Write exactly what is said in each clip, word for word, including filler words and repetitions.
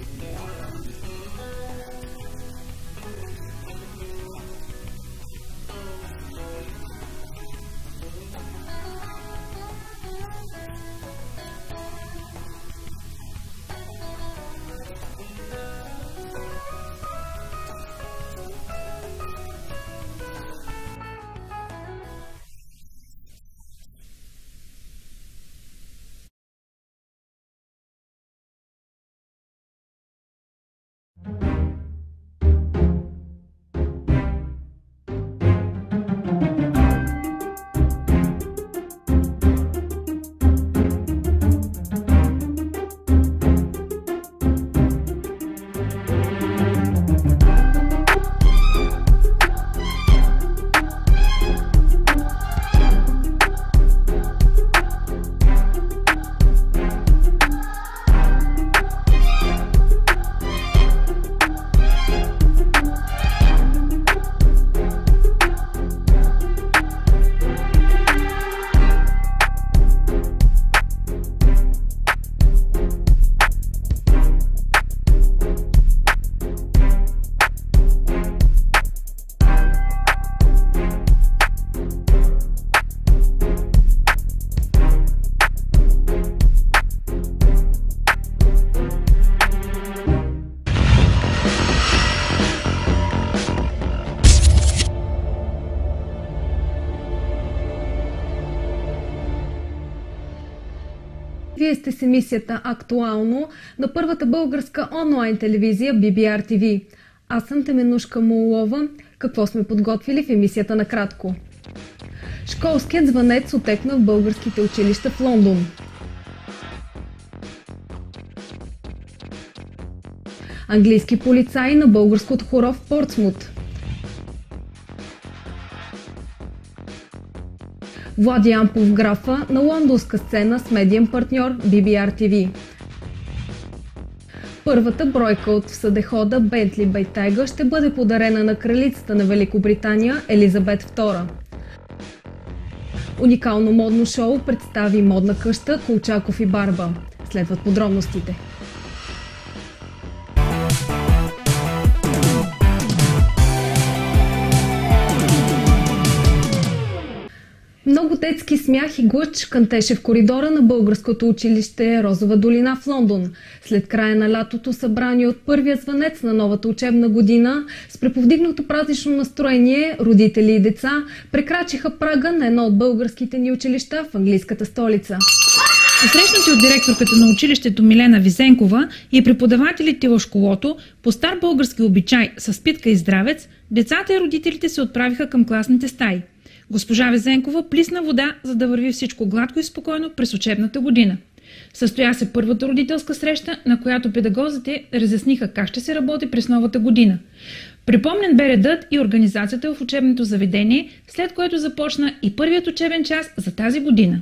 Вие сте с емисията Актуално на първата българска онлайн телевизия Би Би Ар Ти Ви. Аз съм Теменушка Молова. Какво сме подготвили в емисията накратко? Школският звънец отекна в българските училища в Лондон. Английски полицаи на българското хоро в Портсмут. Влади Ампов графа на лондонска сцена с медиен партньор Би Би Ар Ти Ви. Първата бройка от всъдехода Бентли Бейтайга ще бъде подарена на кралицата на Великобритания Елизабет втора. Уникално модно шоу представи модна къща Колчаков и Барба. Следват подробностите. Много детски смях и глъч кънтеше в коридора на българското училище Розова долина в Лондон. След края на лятото събрани от първия звънец на новата учебна година, с преповдигнато празнично настроение, родители и деца прекрачиха прага на едно от българските ни училища в английската столица. Посрещнати от директорката на училището Милена Визенкова и преподавателите в школото, по стар български обичай с питка и здравец, децата и родителите се отправиха към класните стаи. Госпожа Везенкова плисна вода, за да върви всичко гладко и спокойно през учебната година. Състоя се първата родителска среща, на която педагозите разясниха как ще се работи през новата година. Припомнен бе редът и организацията в учебното заведение, след което започна и първият учебен час за тази година.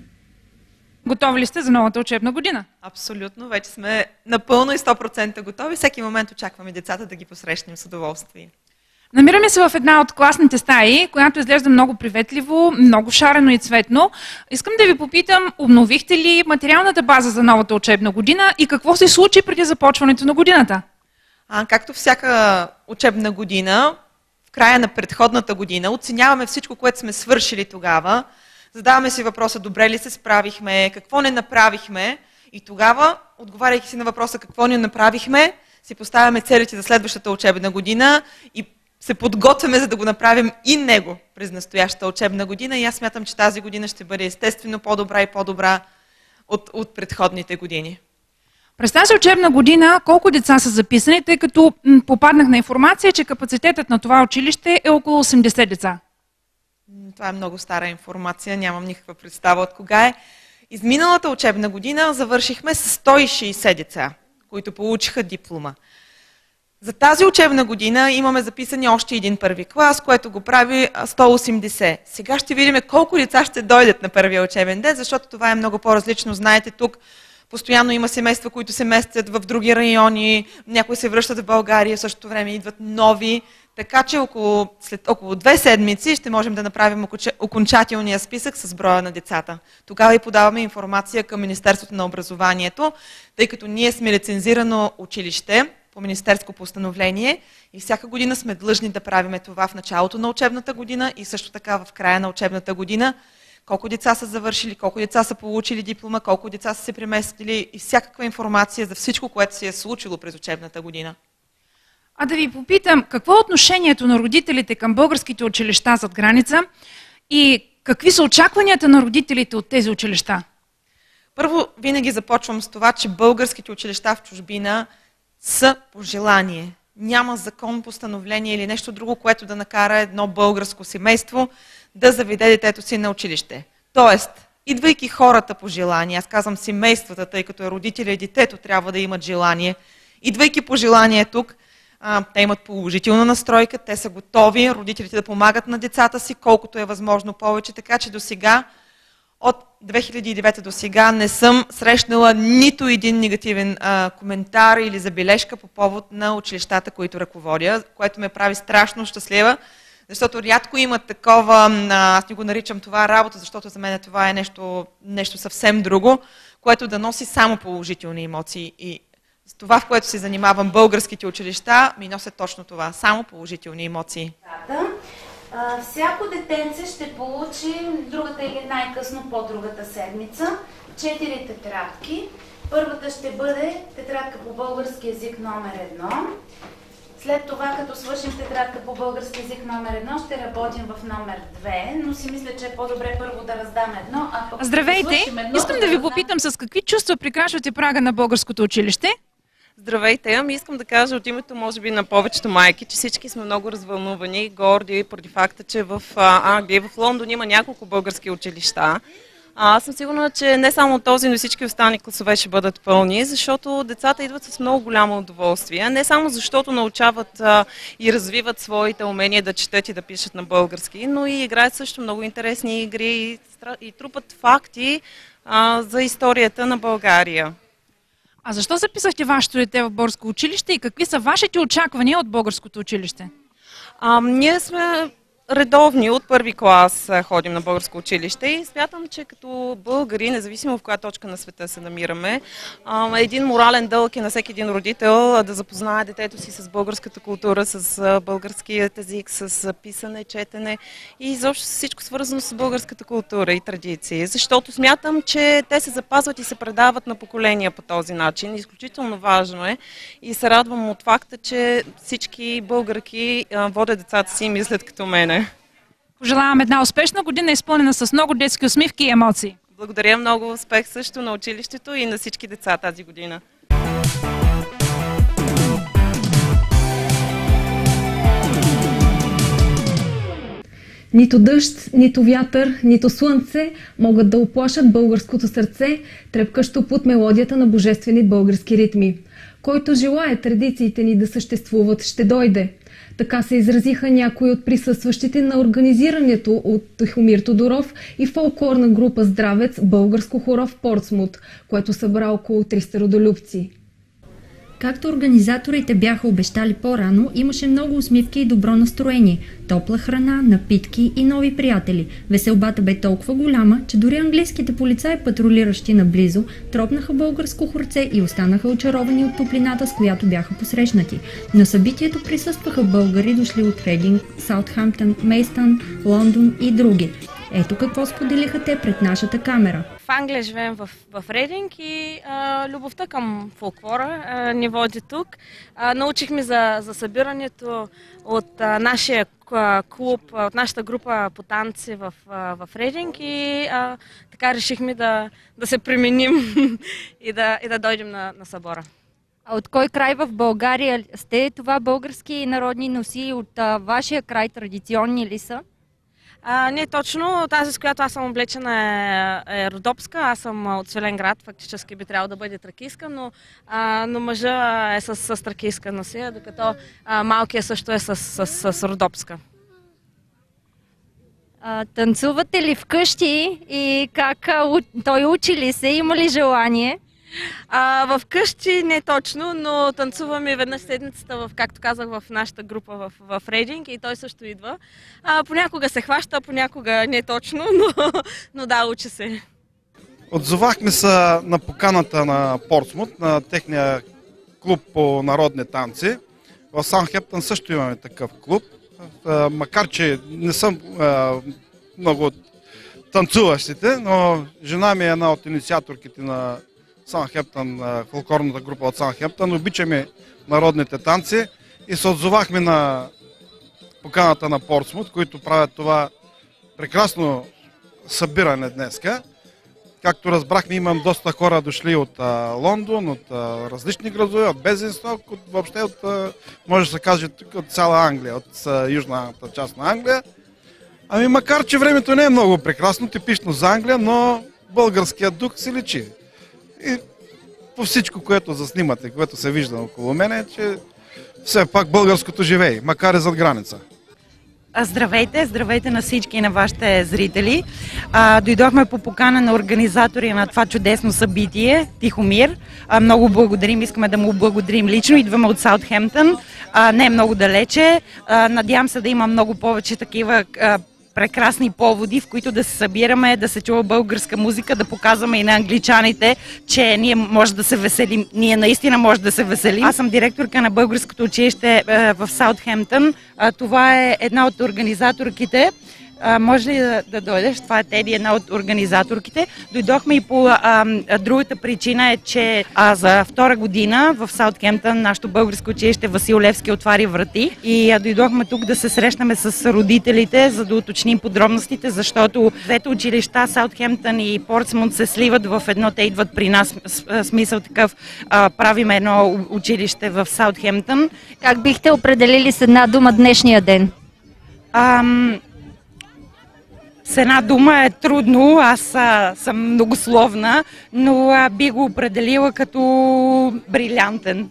Готови ли сте за новата учебна година? Абсолютно. Вече сме напълно и сто процента готови. Всеки момент очакваме децата да ги посрещнем с удоволствие. Намираме се в една от класните стаи, която изглежда много приветливо, много шарено и цветно. Искам да ви попитам, обновихте ли материалната база за новата учебна година и какво се случи преди започването на годината? А, както всяка учебна година, в края на предходната година, оценяваме всичко, което сме свършили тогава. Задаваме си въпроса, добре ли се справихме, какво не направихме, и тогава, отговаряйки си на въпроса какво не направихме, си поставяме целите за следващата учебна година и се подготвяме, за да го направим и него през настоящата учебна година, и аз смятам, че тази година ще бъде естествено по-добра и по-добра от, от предходните години. През тази учебна година колко деца са записани, тъй като попаднах на информация, че капацитетът на това училище е около осемдесет деца? Това е много стара информация, нямам никаква представа от кога е. Изминалата учебна година завършихме с сто и шейсет деца, които получиха диплома. За тази учебна година имаме записани още един първи клас, което го прави сто и осемдесет. Сега ще видим колко деца ще дойдат на първия учебен ден, защото това е много по-различно. Знаете, тук постоянно има семейства, които се местят в други райони, някои се връщат в България, в същото време идват нови, Така че около, след около две седмици ще можем да направим окончателния списък с броя на децата. Тогава и подаваме информация към Министерството на образованието, тъй като ние сме лицензирано училище по министерско постановление и всяка година сме длъжни да правиме това в началото на учебната година и също така в края на учебната година. Колко деца са завършили, колко деца са получили диплома, колко деца са се преместили и всякаква информация за всичко, което се е случило през учебната година. А да ви попитам, какво е отношението на родителите към българските училища зад граница и какви са очакванията на родителите от тези училища? Първо, винаги започвам с това, че българските училища в чужбина са по желание. Няма закон, постановление или нещо друго, което да накара едно българско семейство да заведе детето си на училище. Тоест, идвайки хората по желание, аз казвам семействата, тъй като е родителя и детето трябва да имат желание, идвайки по желание тук, а, те имат положителна настройка, те са готови, родителите да помагат на децата си, колкото е възможно повече, така че до сега, от две хиляди и девета до сега, не съм срещнала нито един негативен а, коментар или забележка по повод на училищата, които ръководя, което ме прави страшно щастлива, защото рядко има такова, аз не го наричам това работа, защото за мен това е нещо, нещо съвсем друго, което да носи само положителни емоции. И с това, в което се занимавам, българските училища, ми носят точно това, само положителни емоции. Uh, всяко детенце ще получи другата или най-късно по-другата седмица четири тетрадки. Първата ще бъде тетрадка по български език номер едно. След това, като свършим тетрадка по български език номер едно, ще работим в номер две, но си мисля, че е по-добре първо да раздам едно, а пък Здравейте! едно, Искам да ви раздам... попитам с какви чувства прикрашвате прага на българското училище? Здравейте! Ами искам да кажа от името, може би, на повечето майки, че всички сме много развълнувани и горди поради факта, че в Англия и в Лондон има няколко български училища. А, аз съм сигурна, че не само този, но и всички останали класове ще бъдат пълни, защото децата идват с много голямо удоволствие. Не само защото научават а, и развиват своите умения да четат и да пишат на български, но и играят също много интересни игри и, и трупат факти а, за историята на България. А защо записахте вашето дете в българско училище и какви са вашите очаквания от българското училище? А, ние сме редовни, от първи клас ходим на българско училище и смятам, че като българи, независимо в коя точка на света се намираме, един морален дълг е на всеки един родител да запознае детето си с българската култура, с българският език, с писане, четене и изобщо всичко свързано с българската култура и традиции. Защото смятам, че те се запазват и се предават на поколения по този начин. Изключително важно е и се радвам от факта, че всички българки водят децата си и мислят като мене. Пожелавам една успешна година, изпълнена с много детски усмивки и емоции. Благодаря, много успех също на училището и на всички деца тази година. Нито дъжд, нито вятър, нито слънце могат да оплашат българското сърце, трепкащо под мелодията на божествени български ритми. Който желае традициите ни да съществуват, ще дойде. Така се изразиха някои от присъстващите на организирането от Тихомир Тодоров и фолклорна група Здравец българско хоро в Портсмут, което събра около триста родолюбци. Както организаторите бяха обещали по-рано, имаше много усмивки и добро настроение, топла храна, напитки и нови приятели. Веселбата бе толкова голяма, че дори английските полицаи, патрулиращи наблизо, тропнаха българско хорце и останаха очаровани от топлината, с която бяха посрещнати. На събитието присъстваха българи, дошли от Рейдинг, Саутхамптън, Мейстън, Лондон и други. Ето какво споделиха те пред нашата камера. В Англия живеем в, в Рейдинг и а, любовта към фолклора а, ни води тук. А, научихме за, за събирането от а, нашия а, клуб, от нашата група по танци в, а, в Рейдинг и а, така решихме да, да се применим и, да, и да дойдем на, на събора. А от кой край в България сте? Това български народни носи от а, вашия край традиционни ли са? А, не точно. Тази, с която аз съм облечена е, е родопска. Аз съм от Свиленград, фактически би трябвало да бъде тракийска, но, а, но мъжа е с, с тракийска носия, докато а, малкият също е с, с, с родопска. А, танцувате ли вкъщи и как а, у, той учи ли се? Има ли желание? А, в къщи не точно, но танцуваме веднъж седмицата, в, както казах, в нашата група в, в Рейдинг и той също идва. А, понякога се хваща, понякога не точно, но, но да, учи се. Отзовахме се на поканата на Портсмут, на техния клуб по народни танци. В Саутхемптън също имаме такъв клуб, макар че не съм много от танцуващите, но жена ми е една от инициаторките на Саутхемптън, фолклорната група от Саутхемптън. Обичаме народните танци и се отзовахме на поканата на Портсмут, които правят това прекрасно събиране днеска. Както разбрахме, имам доста хора дошли от а, Лондон, от а, различни градове, от Безинсток, от, въобще от, а, може да се каже, от цяла Англия, от а, южната част на Англия. Ами макар, че времето не е много прекрасно, типично за Англия, но българският дух се личи. И по всичко, което заснимате, което се вижда около мен, е, че все пак българското живее, макар и зад граница. Здравейте, здравейте на всички и на вашите зрители. А, дойдохме по покана на организатори на това чудесно събитие, Тихомир. А, много благодарим, искаме да му благодарим лично. Идваме от Саутхемптън, а, не е много далече. А, надявам се да има много повече такива а, прекрасни поводи, в които да се събираме, да се чува българска музика, да показваме и на англичаните, че ние може да се веселим. Ние наистина може да се веселим. Аз съм директорка на българското училище в Саутхемптън. Това е една от организаторките. А, може ли да, да дойдеш? Това е Теди, една от организаторките. Дойдохме и по а, другата причина е, че а, за втора година в Саутхемптън нашето българско училище Васил Левски отваря врати и а, дойдохме тук да се срещнем с родителите, за да уточним подробностите, защото двете училища, Саутхемптън и Портсмут, се сливат в едно. Те идват при нас, смисъл такъв, а, правим едно училище в Саутхемптън. Как бихте определили с една дума днешния ден? Ам... С една дума е трудно, аз а, съм многословна, но а, би го определила като брилянтен.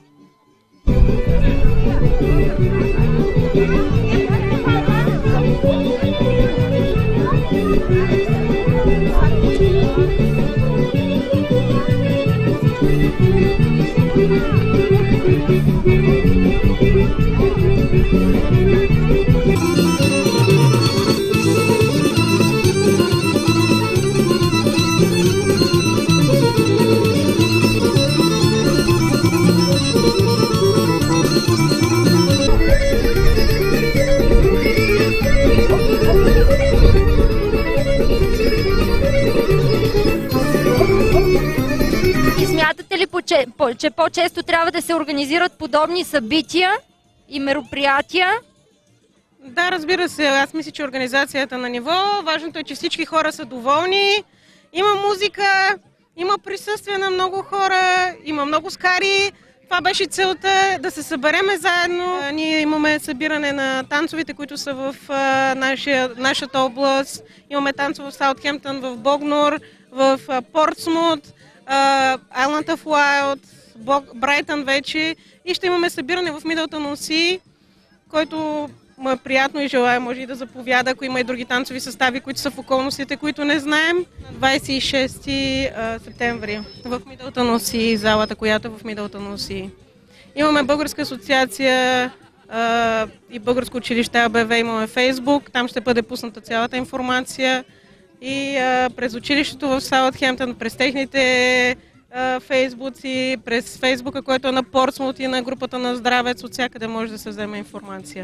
Смятате ли, че по-често трябва да се организират подобни събития и мероприятия? Да, разбира се. Аз мисля, че организацията на ниво. Важното е, че всички хора са доволни. Има музика, има присъствие на много хора, има много скари. Това беше целта, да се събереме заедно. Ние имаме събиране на танцовите, които са в нашия, нашата област. Имаме танцово в Саутхемптън, в Богнор, в Портсмут, Island of Wight, Брайтън вече. И ще имаме събиране в Мидълтън-он-Сий, който му е приятно и желая, може и да заповяда, ако има и други танцови състави, които са в околностите, които не знаем. На двадесет и шести септември в Мидълтън-он-Сий, залата, която е в Мидълтън-он-Сий. Имаме българска асоциация а, и българско училище АБВ, имаме Фейсбук, там ще бъде пусната цялата информация. И а, през училището в Саутхемптън, през техните а, фейсбуци, през Фейсбука, който е на Портсмут и на групата на Здравец, от всякъде може да се вземе информация.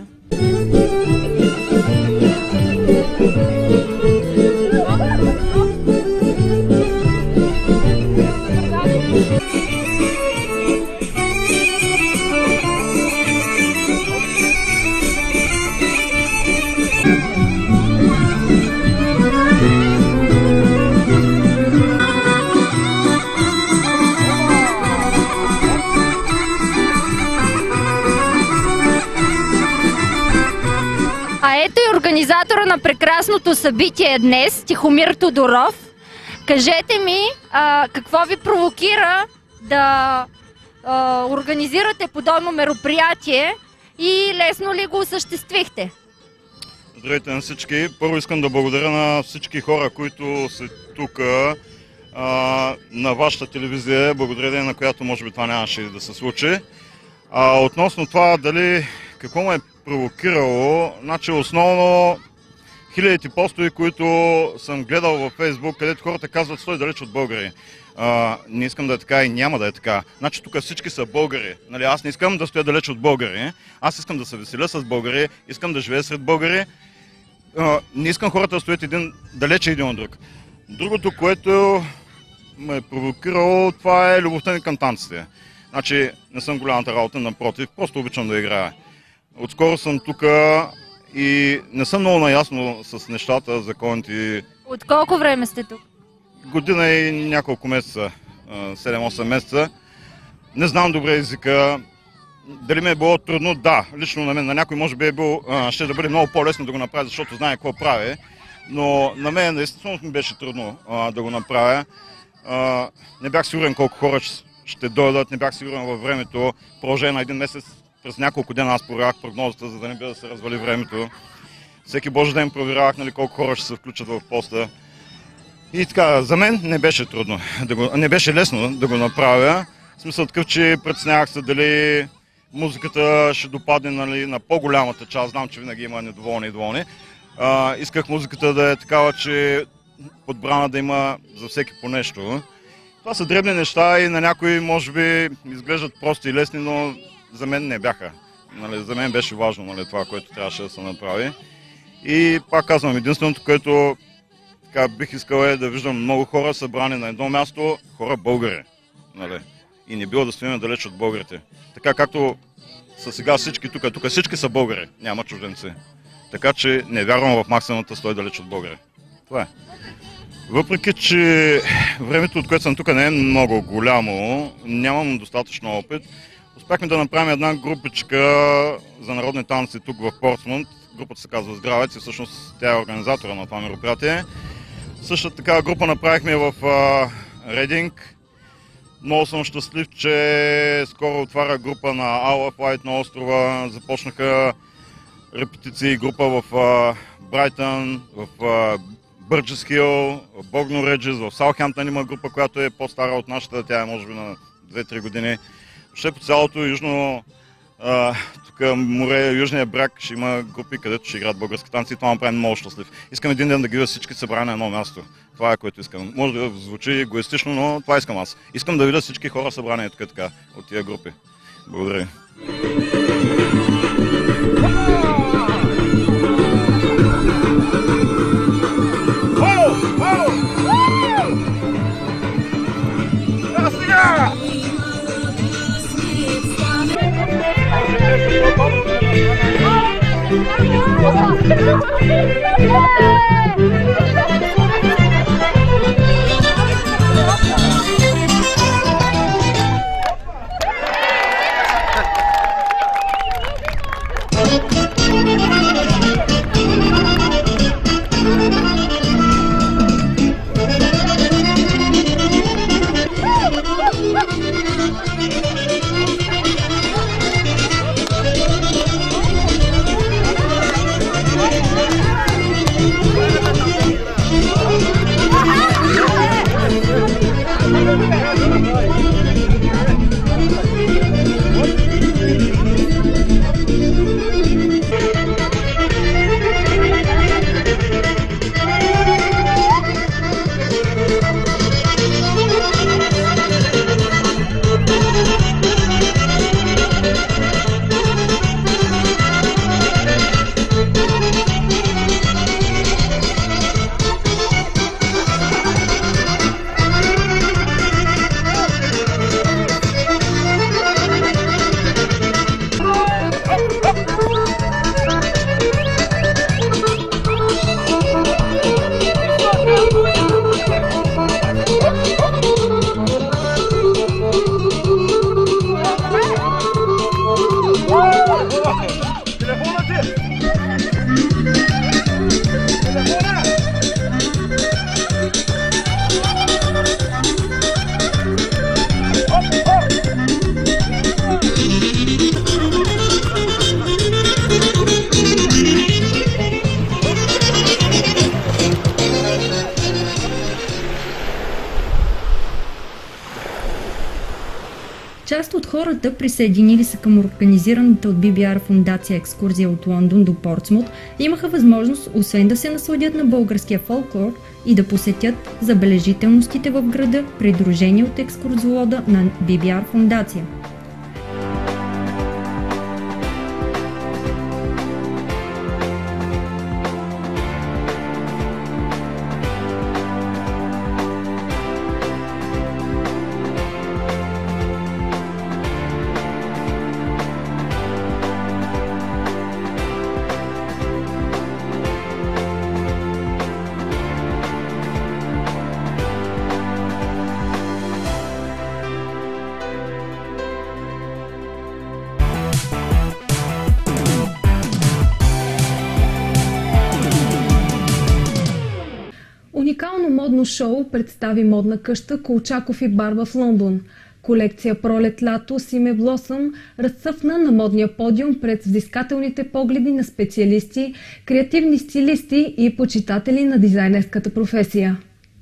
А ето и организатора на прекрасното събитие днес, Тихомир Тодоров. Кажете ми, а, какво ви провокира да а, организирате подобно мероприятие и лесно ли го осъществихте? Здравейте на всички. Първо искам да благодаря на всички хора, които са тук. на вашата телевизия, благодарение на която може би това нямаше да се случи. А, относно това дали какво ме е провокирало, значи основно хилядите постове, които съм гледал във Фейсбук, където хората казват стой далеч от българи. А, не искам да е така и няма да е така. Значи тук всички са българи. Нали, аз не искам да стоя далеч от българи. Аз искам да се веселя с българи, искам да живея сред българи. А, не искам хората да стоят един, далече един от друг. Другото, което ме е провокирало, това е любовта ми към танците. Значи не съм голямата работа, напротив, просто обичам да играя. Отскоро съм тук и не съм много наясно с нещата, законите. От колко време сте тук? Година и няколко месеца, седем-осем месеца. Не знам добре езика. Дали ми е било трудно? Да. Лично на мен, на някой може би е било, ще да бъде много по-лесно да го направя, защото знае какво прави. Но на мен наистина ми беше трудно а, да го направя. А, не бях сигурен колко хора ще дойдат, не бях сигурен във времето. Продължение на един месец, през няколко дена аз проверях прогнозата, за да не би да се развали времето. Всеки божи ден проверявах, нали, колко хора ще се включат в поста. И така, за мен не беше трудно, да го, не беше лесно да го направя. В смисъл такъв, че преценявах се дали музиката ще допадне, нали, на по-голямата част. Знам, че винаги има недоволни и доволни. А, исках музиката да е такава, че подбрана да има за всеки по нещо. Това са дребни неща и на някои може би изглеждат прости и лесни, но за мен не бяха. Нали, за мен беше важно, нали, това, което трябваше да се направи. И пак казвам, единственото, което така, бих искал е да виждам много хора събрани на едно място, хора българи. Нали. И не било да стоим далеч от българите. Така както са сега всички тук, тук всички са българи, няма чужденци. Така че не вярвам в максимумата стой далеч от българи. Това е. Въпреки че времето, от което съм тук, не е много голямо, нямам достатъчно опит, успяхме да направим една групичка за народни танци тук в Портсмут. Групата се казва Здравец и всъщност тя е организатора на това мероприятие. Същата такава група направихме в Рединг. Много съм щастлив, че скоро отваря група на Isle of Wight на острова. Започнаха репетиции група в Брайтън, в Бърджес Хил, в Богно Реджес, в Саутхемптън има група, която е по-стара от нашата, тя е може би на две-три години. Въобще по цялото южно, а, тук море, южния бряг ще има групи, където ще играят български танци и това ме прави много щастлив. Искам един ден да ги видя всички събрани на едно място. Това е което искам. Може да звучи егоистично, но това искам аз. Искам да видя всички хора събрани тук така от тия групи. Благодаря. Част от хората, присъединили се към организираната от Би Би Ар фундация екскурзия от Лондон до Портсмут, имаха възможност освен да се насладят на българския фолклор и да посетят забележителностите в града, придружени от екскурзовода на Би Би Ар фундация. Уникално модно шоу представи модна къща Колчаков и Барба в Лондон. Колекция Пролет-лято с име Блосъм разцъфна на модния подиум пред взискателните погледи на специалисти, креативни стилисти и почитатели на дизайнерската професия.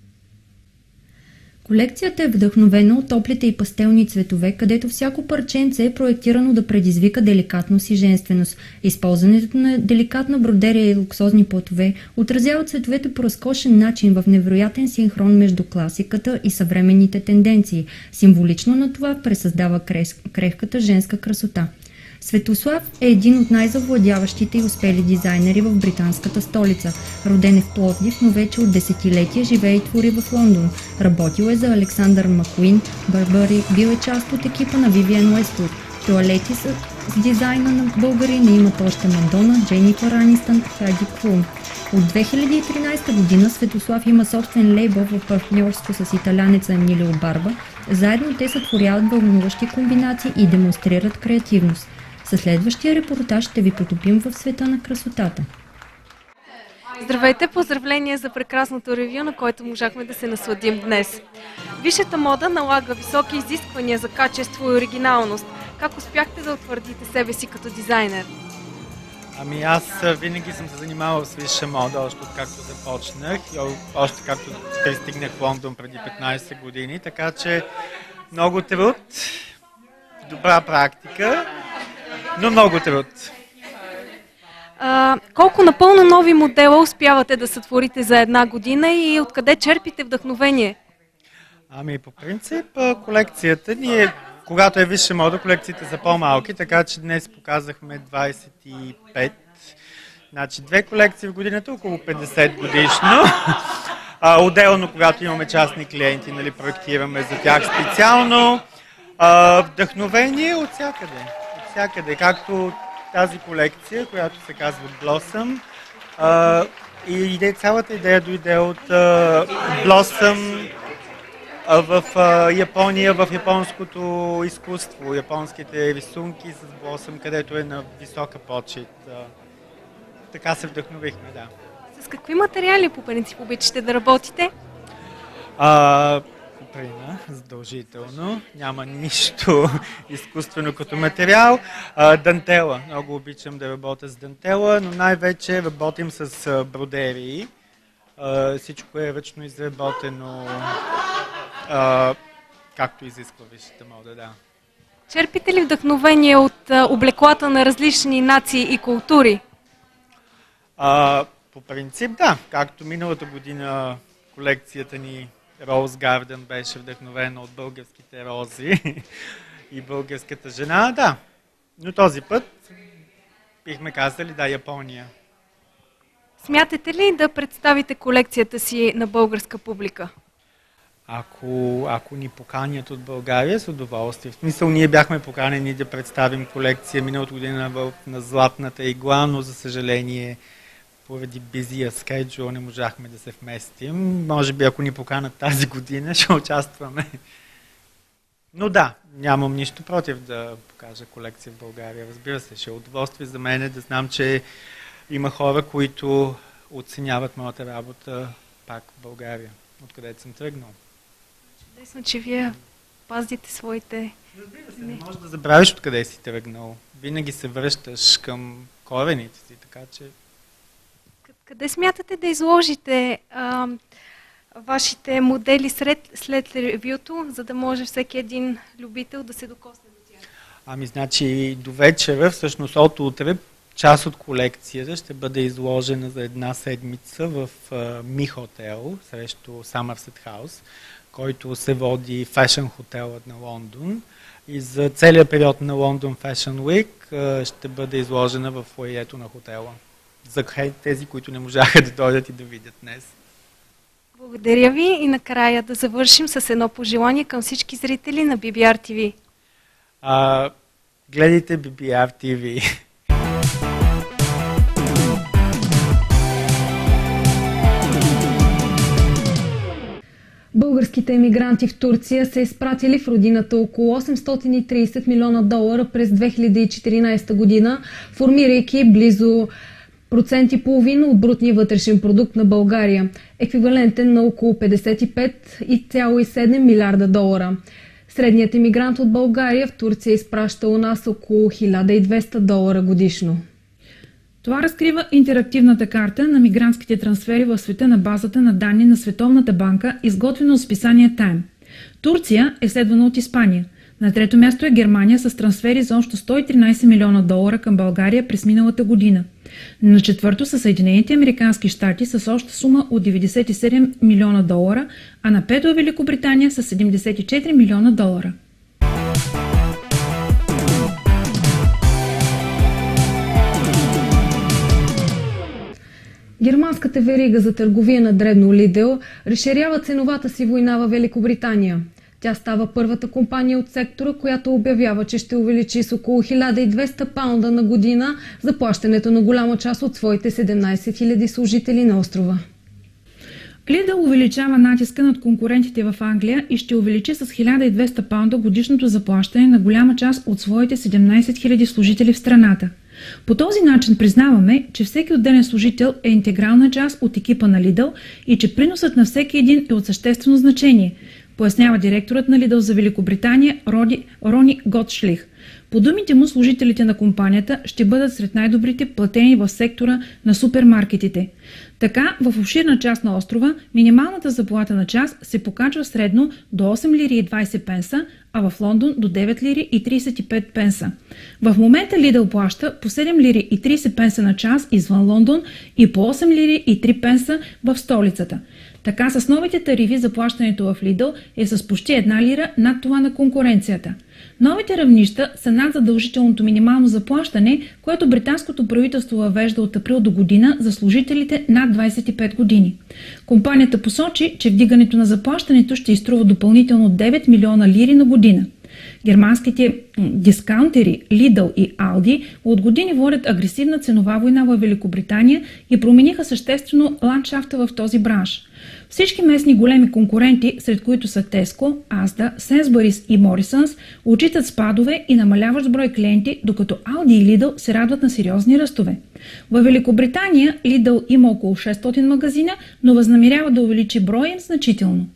Колекцията е вдъхновена от топлите и пастелни цветове, където всяко парченце е проектирано да предизвика деликатност и женственост. Използването на деликатна бродерия и луксозни платове отразява цветовете по разкошен начин в невероятен синхрон между класиката и съвременните тенденции. Символично на това пресъздава крехката женска красота. Светослав е един от най-завладяващите и успели дизайнери в британската столица. Роден е в Пловдив, но вече от десетилетия живее и твори в Лондон. Работил е за Александър Макуин, Барбари, бил е част от екипа на Вивиен Уествуд. Тоалети с, с дизайна на българина имат още Мадона, Дженифър Анистън, Хайди Клум. От две хиляди и тринадесета година Светослав има собствен лейбъл в партньорство с италянеца Емилио Барба. Заедно те сътворяват вълнуващи комбинации и демонстрират креативност. Със следващия репортаж ще ви потопим в света на красотата. Здравейте, поздравления за прекрасното ревю, на което можахме да се насладим днес. Висшата мода налага високи изисквания за качество и оригиналност. Как успяхте да утвърдите себе си като дизайнер? Ами аз винаги съм се занимавал с висша мода, още откакто започнах и още както пристигнах в Лондон преди петнадесет години, така че много труд, добра практика, но много труд. А, колко напълно нови модела успявате да сътворите за една година и откъде черпите вдъхновение? Ами по принцип колекцията ни е, когато е висша мода, колекциите са по-малки, така че днес показахме двадесет и пет. Значи две колекции в годината, около петдесет годишно. А, отделно, когато имаме частни клиенти, нали, проектираме за тях специално. А, вдъхновение от всякъде. От всякъде, както тази колекция, която се казва Blossom. А, и иде, цялата идея дойде от а, Blossom а, в а, Япония, в японското изкуство, японските рисунки с Blossom, където е на висока почет. А, така се вдъхновихме, да. С какви материали по принцип обичате да работите? А, куприна, задължително. Няма нищо изкуствено като материал. А, дантела. Много обичам да работя с дантела, но най-вече работим с а, бродерии. А, всичко е ръчно изработено, а, както изисква висшата мода, да. Черпите ли вдъхновение от а, облеклата на различни нации и култури? А, по принцип, да. Както миналата година колекцията ни Rose Garden беше вдъхновена от българските рози и българската жена, да. Но този път бихме казали, да, Япония. Смятате ли да представите колекцията си на българска публика? Ако, ако ни поканят от България, с удоволствие. В смисъл, ние бяхме поканени да представим колекция миналата година в, на Златната игла, но за съжаление поради бизия скеджул не можахме да се вместим. Може би ако ни поканат тази година, ще участваме. Но да, нямам нищо против да покажа колекция в България. Разбира се, ще е удоволствие за мен да знам, че има хора, които оценяват моята работа пак в България, откъдето съм тръгнал. Чудесно, че вие пазите своите... Разбира се, не можеш да забравиш откъде си тръгнал. Винаги се връщаш към корените си, така че... Къде смятате да изложите а, вашите модели след, след ревюто, за да може всеки един любител да се докосне до тях? Ами, значи, до вечера, всъщност от утре, част от колекцията ще бъде изложена за една седмица в Ми Хотел срещу Somerset House, който се води Fashion Хотелът на Лондон. И за целият период на London Fashion Week ще бъде изложена в фоайето на хотела. За тези, които не можаха да дойдат и да видят днес. Благодаря ви и накрая да завършим с едно пожелание към всички зрители на Би Би Ар Ти Ви. А, гледайте Би Би Ар Ти Ви. Българските емигранти в Турция са изпратили в родината около осемстотин и трийсет милиона долара през две хиляди и четиринадесета година, формирайки близо процент и половина от брутния вътрешен продукт на България, еквивалентен на около петдесет и пет цяло и седем милиарда долара. Средният емигрант от България в Турция изпраща у нас около хиляда и двеста долара годишно. Това разкрива интерактивната карта на мигрантските трансфери в света на базата на данни на Световната банка, изготвена от списание Time. Турция е следвана от Испания. На трето място е Германия с трансфери за общо сто и тринадесет милиона долара към България през миналата година. На четвърто са Съединените американски щати с обща сума от деветдесет и седем милиона долара, а на пето е Великобритания с седемдесет и четири милиона долара. Германската верига за търговия на дребно Lidl разширява ценовата си война във Великобритания. Тя става първата компания от сектора, която обявява, че ще увеличи с около хиляда и двеста паунда на година заплащането на голяма част от своите седемнадесет хиляди служители на острова. Lidl увеличава натиска над конкурентите в Англия и ще увеличи с хиляда и двеста паунда годишното заплащане на голяма част от своите седемнадесет хиляди служители в страната. По този начин признаваме, че всеки отделен служител е интегрална част от екипа на Lidl и че приносът на всеки един е от съществено значение, пояснява директорът на Lidl за Великобритания Роди, Рони Готшлих. По думите му, служителите на компанията ще бъдат сред най-добрите платени в сектора на супермаркетите. Така, в обширна част на острова, минималната заплата на час се покачва средно до осем лири и двадесет пенса, а в Лондон до девет лири и тридесет и пет пенса. В момента Lidl плаща по седем лири и тридесет пенса на час извън Лондон и по осем лири и три пенса в столицата. Така с новите тарифи заплащането в Lidl е с почти една лира над това на конкуренцията. Новите равнища са над задължителното минимално заплащане, което британското правителство въвежда от април до година за служителите над двадесет и пет години. Компанията посочи, че вдигането на заплащането ще изтрува допълнително девет милиона лири на година. Германските дискаунтери Lidl и Aldi от години водят агресивна ценова война в Великобритания и промениха съществено ландшафта в този бранш. Всички местни големи конкуренти, сред които са Tesco, Asda, Sainsbury's и Morrisons, отчитат спадове и намаляващ брой клиенти, докато Aldi и Lidl се радват на сериозни ръстове. В Великобритания Lidl има около шестстотин магазина, но възнамерява да увеличи броя им значително.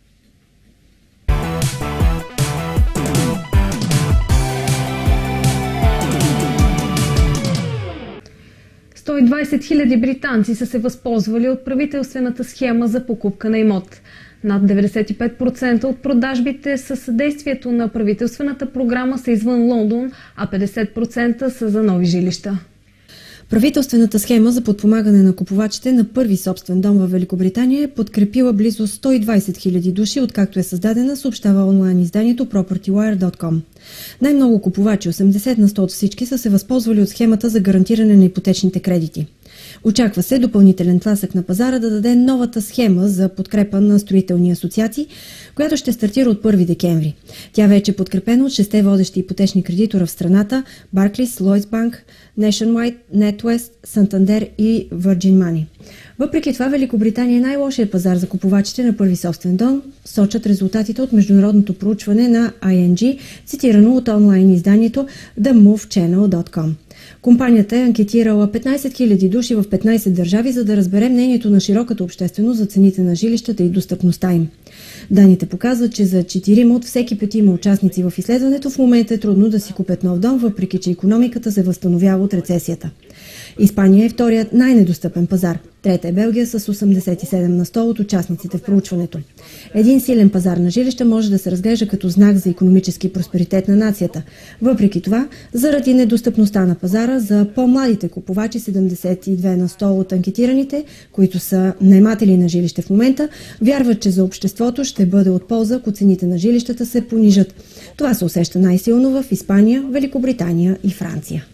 сто и двадесет хиляди британци са се възползвали от правителствената схема за покупка на имот. Над деветдесет и пет процента от продажбите със съдействието на правителствената програма са извън Лондон, а петдесет процента са за нови жилища. Правителствената схема за подпомагане на купувачите на първи собствен дом в Великобритания е подкрепила близо сто и двадесет хиляди души, откакто е създадена, съобщава онлайн изданието пропъртивайер точка ком. Най-много купувачи, осемдесет на сто от всички, са се възползвали от схемата за гарантиране на ипотечните кредити. Очаква се допълнителен тласък на пазара да даде новата схема за подкрепа на строителни асоциации, която ще стартира от първи декември. Тя вече е подкрепена от шесте водещи ипотечни кредитора в страната – Barclays, Lloyds Bank, Nationwide, NatWest, Santander и Virgin Money. Въпреки това, Великобритания е най-лошият пазар за купувачите на първи собствен дом, сочат резултатите от международното проучване на Ай Ен Джи, цитирано от онлайн изданието The Move Channel точка ком. Компанията е анкетирала петнадесет хиляди души в петнадесет държави, за да разбере мнението на широката общественост за цените на жилищата и достъпността им. Данните показват, че за четирима от всеки петима участници в изследването в момента е трудно да си купят нов дом, въпреки че икономиката се възстановява от рецесията. Испания е вторият най-недостъпен пазар. Трета е Белгия с осемдесет и седем на сто от участниците в проучването. Един силен пазар на жилища може да се разглежда като знак за икономически просперитет на нацията. Въпреки това, заради недостъпността на пазара, за по-младите купувачи седемдесет и две на сто от анкетираните, които са наематели на жилище в момента, вярват, че за обществото ще бъде от полза, ако цените на жилищата се понижат. Това се усеща най-силно в Испания, Великобритания и Франция.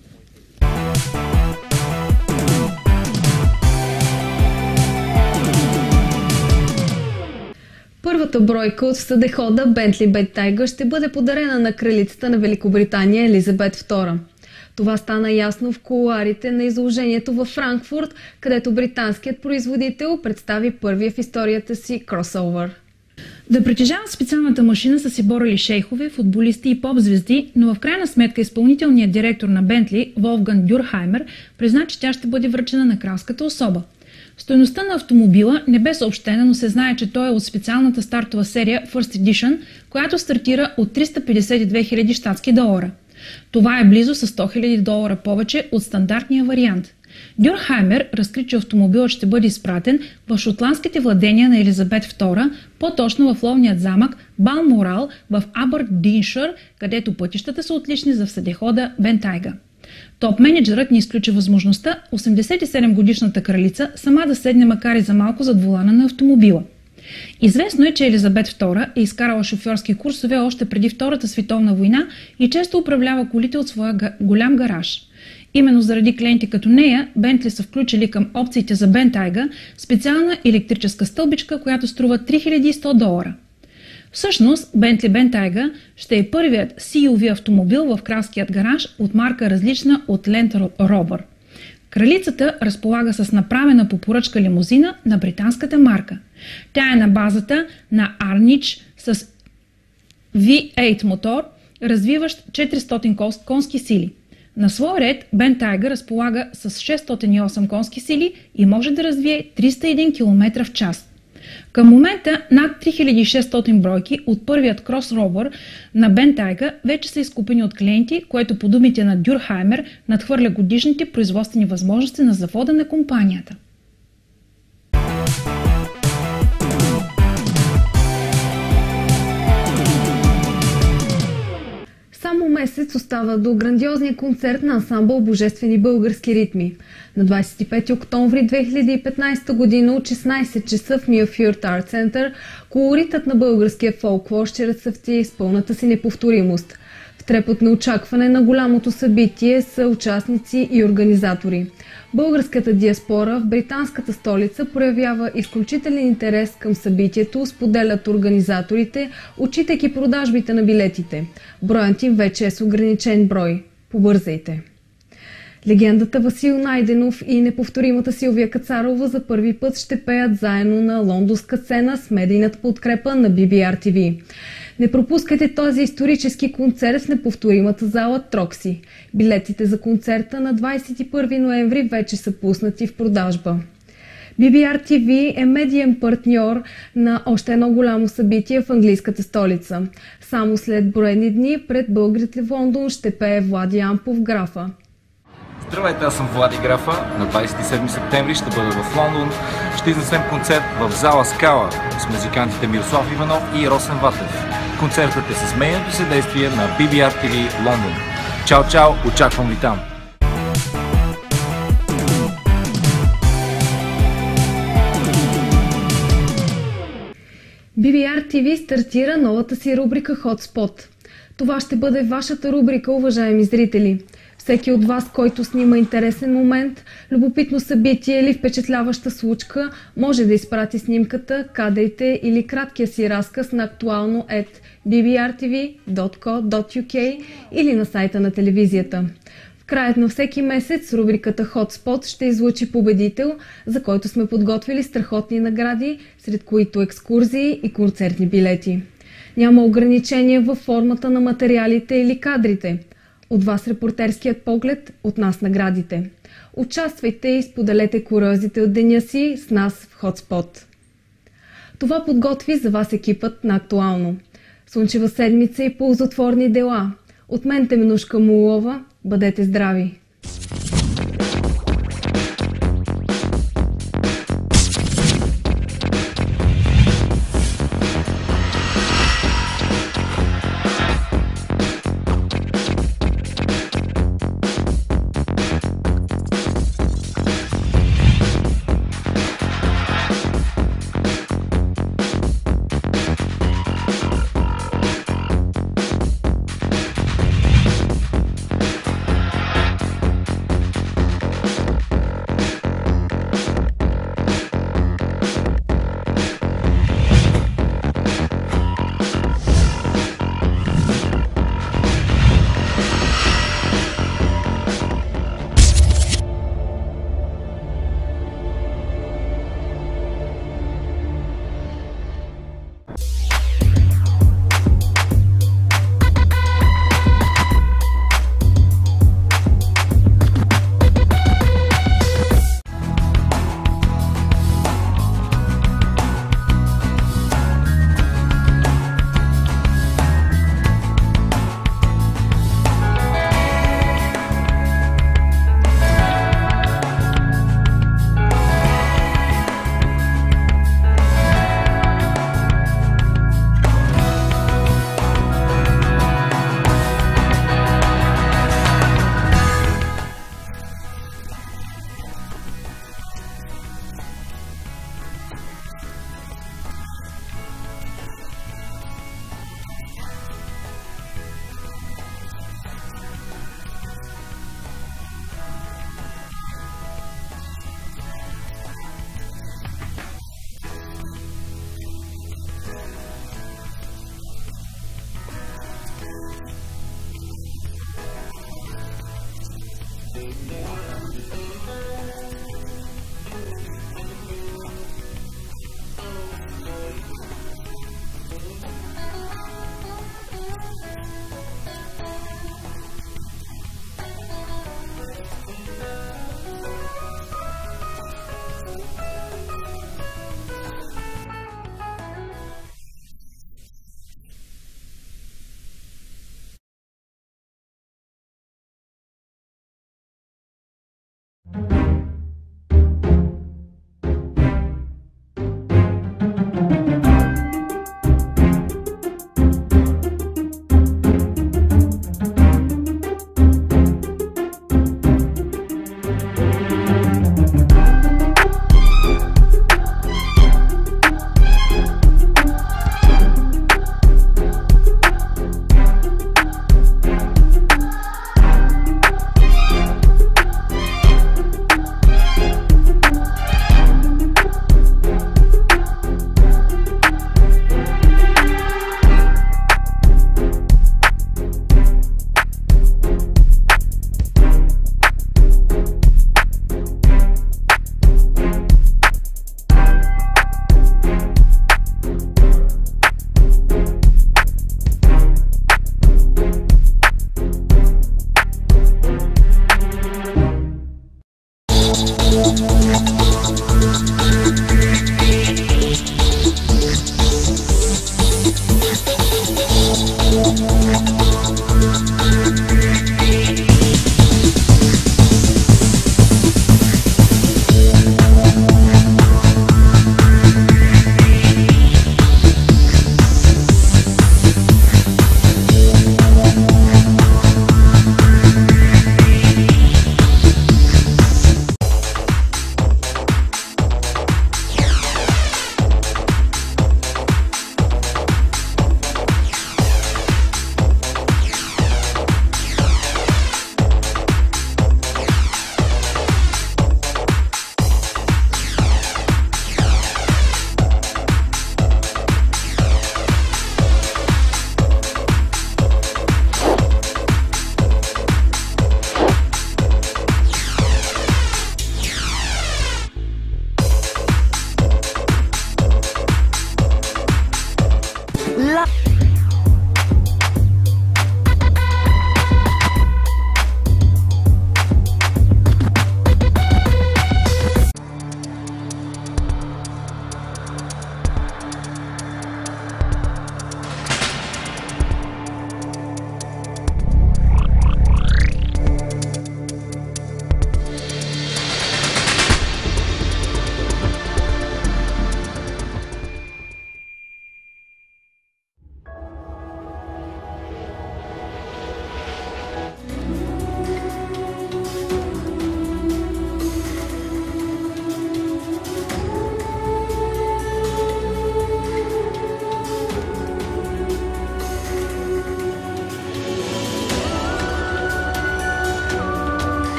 Първата бройка от съдехода Bentley Bentayga ще бъде подарена на кралицата на Великобритания Елизабет втора. Това стана ясно в кулоарите на изложението във Франкфурт, където британският производител представи първия в историята си кросовър. Да притежават специалната машина са си борили шейхове, футболисти и поп-звезди, но в крайна сметка изпълнителният директор на Бентли, Волфганг Дюрхаймер, призна, че тя ще бъде връчена на кралската особа. Стойността на автомобила не бе съобщена, но се знае, че той е от специалната стартова серия First Edition, която стартира от триста петдесет и две хиляди щатски долара. Това е близо с сто хиляди долара повече от стандартния вариант. Дюрхаймер разкри, че автомобилът ще бъде изпратен в шотландските владения на Елизабет втора, по-точно в ловният замък Балморал в Абърдиншир, където пътищата са отлични за съдехода Бентайга. Топ-менеджерът ни изключи възможността осемдесет и седем годишната кралица сама да седне макар и за малко зад волана на автомобила. Известно е, че Елизабет втора е изкарала шофьорски курсове още преди Втората световна война и често управлява колите от своя голям гараж. Именно заради клиенти като нея, Бентли са включили към опциите за Бентайга специална електрическа стълбичка, която струва три хиляди и сто долара. Всъщност, Bentley Bentayga ще е първият Си Ю Ви автомобил в кралският гараж от марка различна от Land Rover. Кралицата разполага с направена по поръчка лимузина на британската марка. Тя е на базата на Арнич с Ви осем мотор, развиващ четиристотин конски сили. На свой ред Bentayga разполага с шестстотин и осем конски сили и може да развие триста и един километра в час. Към момента над три хиляди и шестстотин бройки от първият кросовър на Bentayga вече са изкупени от клиенти, което по думите на Дюрхаймер надхвърля годишните производствени възможности на завода на компанията. Само месец остава до грандиозния концерт на ансамбъл Божествени български ритми. На двадесет и пети октомври две хиляди и петнадесета година от шестнадесет часа в Мюрфюрт Арт Център колоритът на българския фолклор ще разцъфти с пълната си неповторимост. В трепет на очакване на голямото събитие са участници и организатори. Българската диаспора в британската столица проявява изключителен интерес към събитието, споделят организаторите, отчитайки продажбите на билетите. Броят им вече е с ограничен брой. Побързайте! Легендата Васил Найденов и неповторимата Силвия Кацарова за първи път ще пеят заедно на лондонска сцена с медийната подкрепа на Би Би Ар Ти Ви. Не пропускайте този исторически концерт в неповторимата зала Трокси. Билетите за концерта на двадесет и първи ноември вече са пуснати в продажба. Би Би Ар Ти Ви е медиен партньор на още едно голямо събитие в английската столица. Само след броени дни пред българите в Лондон ще пее Влади Ампов Графа. Здравейте, аз съм Влади Графа. На двадесет и седми септември ще бъда в Лондон. Ще изнесем концерт в зала Скала с музикантите Мирослав Иванов и Росен Ватев. Концертът е с медийното съдействие на Би Би Ар Ти Ви Лондон. Чао, чао, очаквам ви там! Би Би Ар Ти Ви стартира новата си рубрика Hotspot. Това ще бъде вашата рубрика, уважаеми зрители. Всеки от вас, който снима интересен момент, любопитно събитие или впечатляваща случка, може да изпрати снимката, кадрите или краткия си разказ на актуално ет би би ар ти ви точка ко точка ю кей или на сайта на телевизията. В краят на всеки месец рубриката Hotspot ще излучи победител, за който сме подготвили страхотни награди, сред които екскурзии и концертни билети. Няма ограничения във формата на материалите или кадрите. От вас репортерският поглед, от нас наградите. Участвайте и споделете куриозите от деня си с нас в Hotspot. Това подготви за вас екипът на Актуално. Слънчева седмица и ползотворни дела. От мен Теменушка Мулова, бъдете здрави!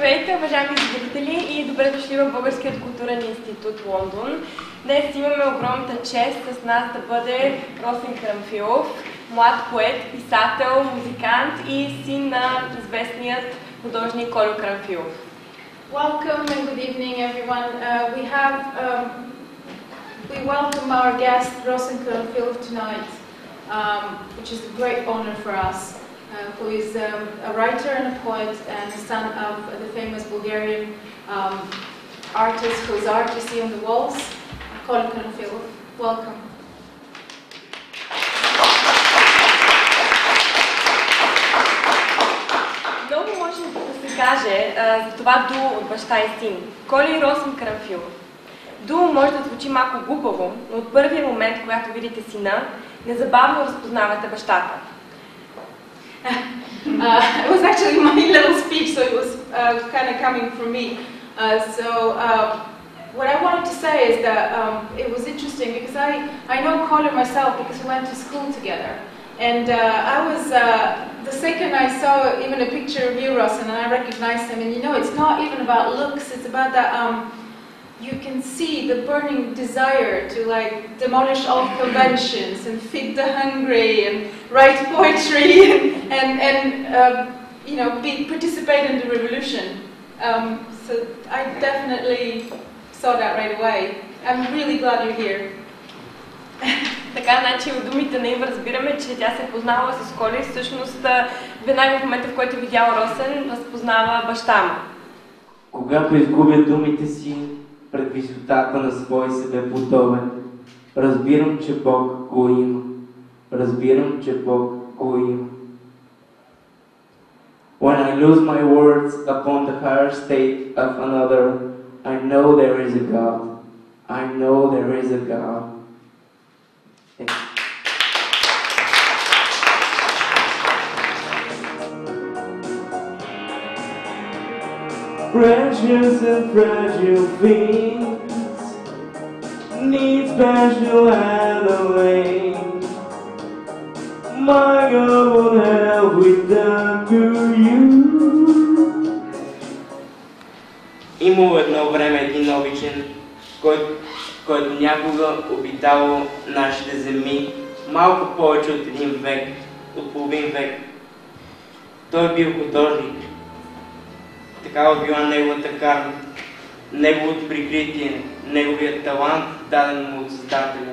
Здравейте, уважаеми зрители и добре дошли в Българският културен институт Лондон. Днес имаме огромната чест с нас да бъде Росен Карамфилов, млад поет, писател, музикант и син на известният художник Колю Карамфилов. Welcome and good evening, everyone. Uh, we have um, we welcome our guest Roshen Karamfilov tonight, um, which is a great honor for us. Uh, who is um, a writer and a poet and the son of the famous Bulgarian um, artist whose art you see on the walls, Koly Karamfilov. Welcome. Много може да се каже а, за това дуо от баща и син. Коли и Росен Карамфилов. Дуо може да звучи малко глупаво, но от първия момент, когато видите сина, незабавно разпознавате бащата. Uh, it was actually my little speech, so it was uh, kind of coming from me. Uh, so uh, what I wanted to say is that um, it was interesting because I, I know Koly myself because we went to school together. And uh, I was, uh, the second I saw even a picture of you, Roshen, and I recognized him, and you know, it's not even about looks, it's about that um, you can see the burning desire to like demolish all conventions and feed the hungry and write poetry and, and, and um, you know, be, participate in the revolution. Um, so I definitely saw that right away. I'm really glad you're here. Така, значи от думите на Ива разбираме, че тя се е познала с Коли и всъщност веднага в момента, в който е видял Росен, разпознава баща му. Когато изгубя думите си пред висотата на свой себе подобен, разбирам, че Бог го има. Разбирам, че Бог го има. When I lose my words upon the higher state of another, I know there is a God. I know there is a God. Thank you. Precious and fragile things need special handling. My God won't help with that to you. Имало едно време един обичен, който, който някога обитавал нашите земи малко повече от един век, от половин век. Той бил художник. Такава била неговата карма, неговото прикритие, неговият талант, даден му от Създателя.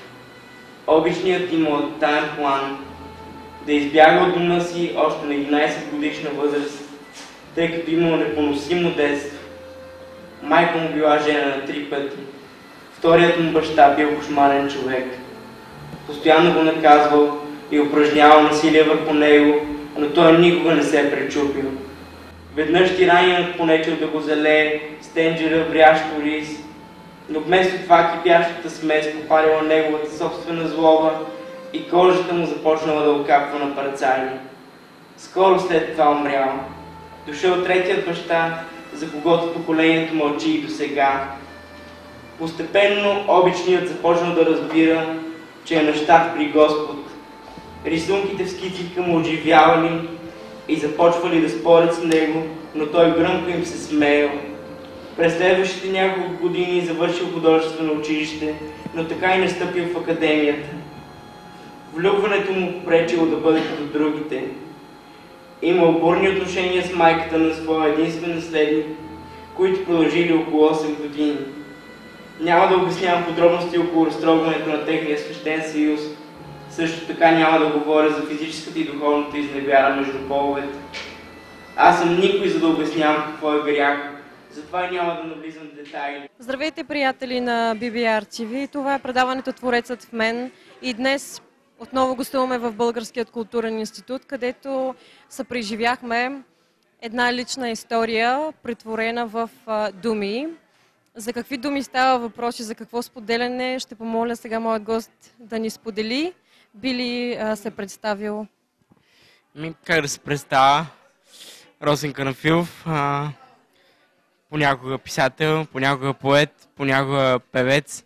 Обичният им от таен план да избяга от дома си още на единайсет годишна възраст, тъй като имал непоносимо детство. Майка му била жена на три пъти. Вторият му баща бил кошмарен човек. Постоянно го наказвал и упражнявал насилие върху него, но той никога не се е пречупил. Веднъж тираният понечил да го залее с тенджера врящ ориз, но вместо това кипящата смес попарила неговата собствена злоба и кожата му започнала да окапва на парцали. Скоро след това умрял. Дошъл третият баща, за когото поколението мълчи и досега. Постепенно обичният започнал да разбира, че е на щат при Господ. Рисунките в скиците му оживявали и започвали да спорят с него, но той гръмко им се смеял. През следващите няколко години завършил художествено училище, но така и не стъпил в академията. Влюбването му попречило да бъде като другите. Имал бурни отношения с майката на своя единствен наследник, които продължили около осем години. Няма да обяснявам подробности около разтрогването на техния свещен съюз. Също така няма да говоря за физическата и духовната изневяра между половете. Аз съм никой, за да обяснявам какво е грях. Затова няма да навлизам в детайли. Здравейте, приятели на Би Би Ар Ти Ви. Това е предаването Творецът в мен. И днес отново гостуваме в Българският културен институт, където съпреживяхме една лична история, претворена в а, думи. За какви думи става въпрос и за какво споделяне, ще помоля сега моят гост да ни сподели. Би ли а, се представил? Ми, как да се представя? Росен Карамфилов. А, понякога писател, понякога поет, понякога певец.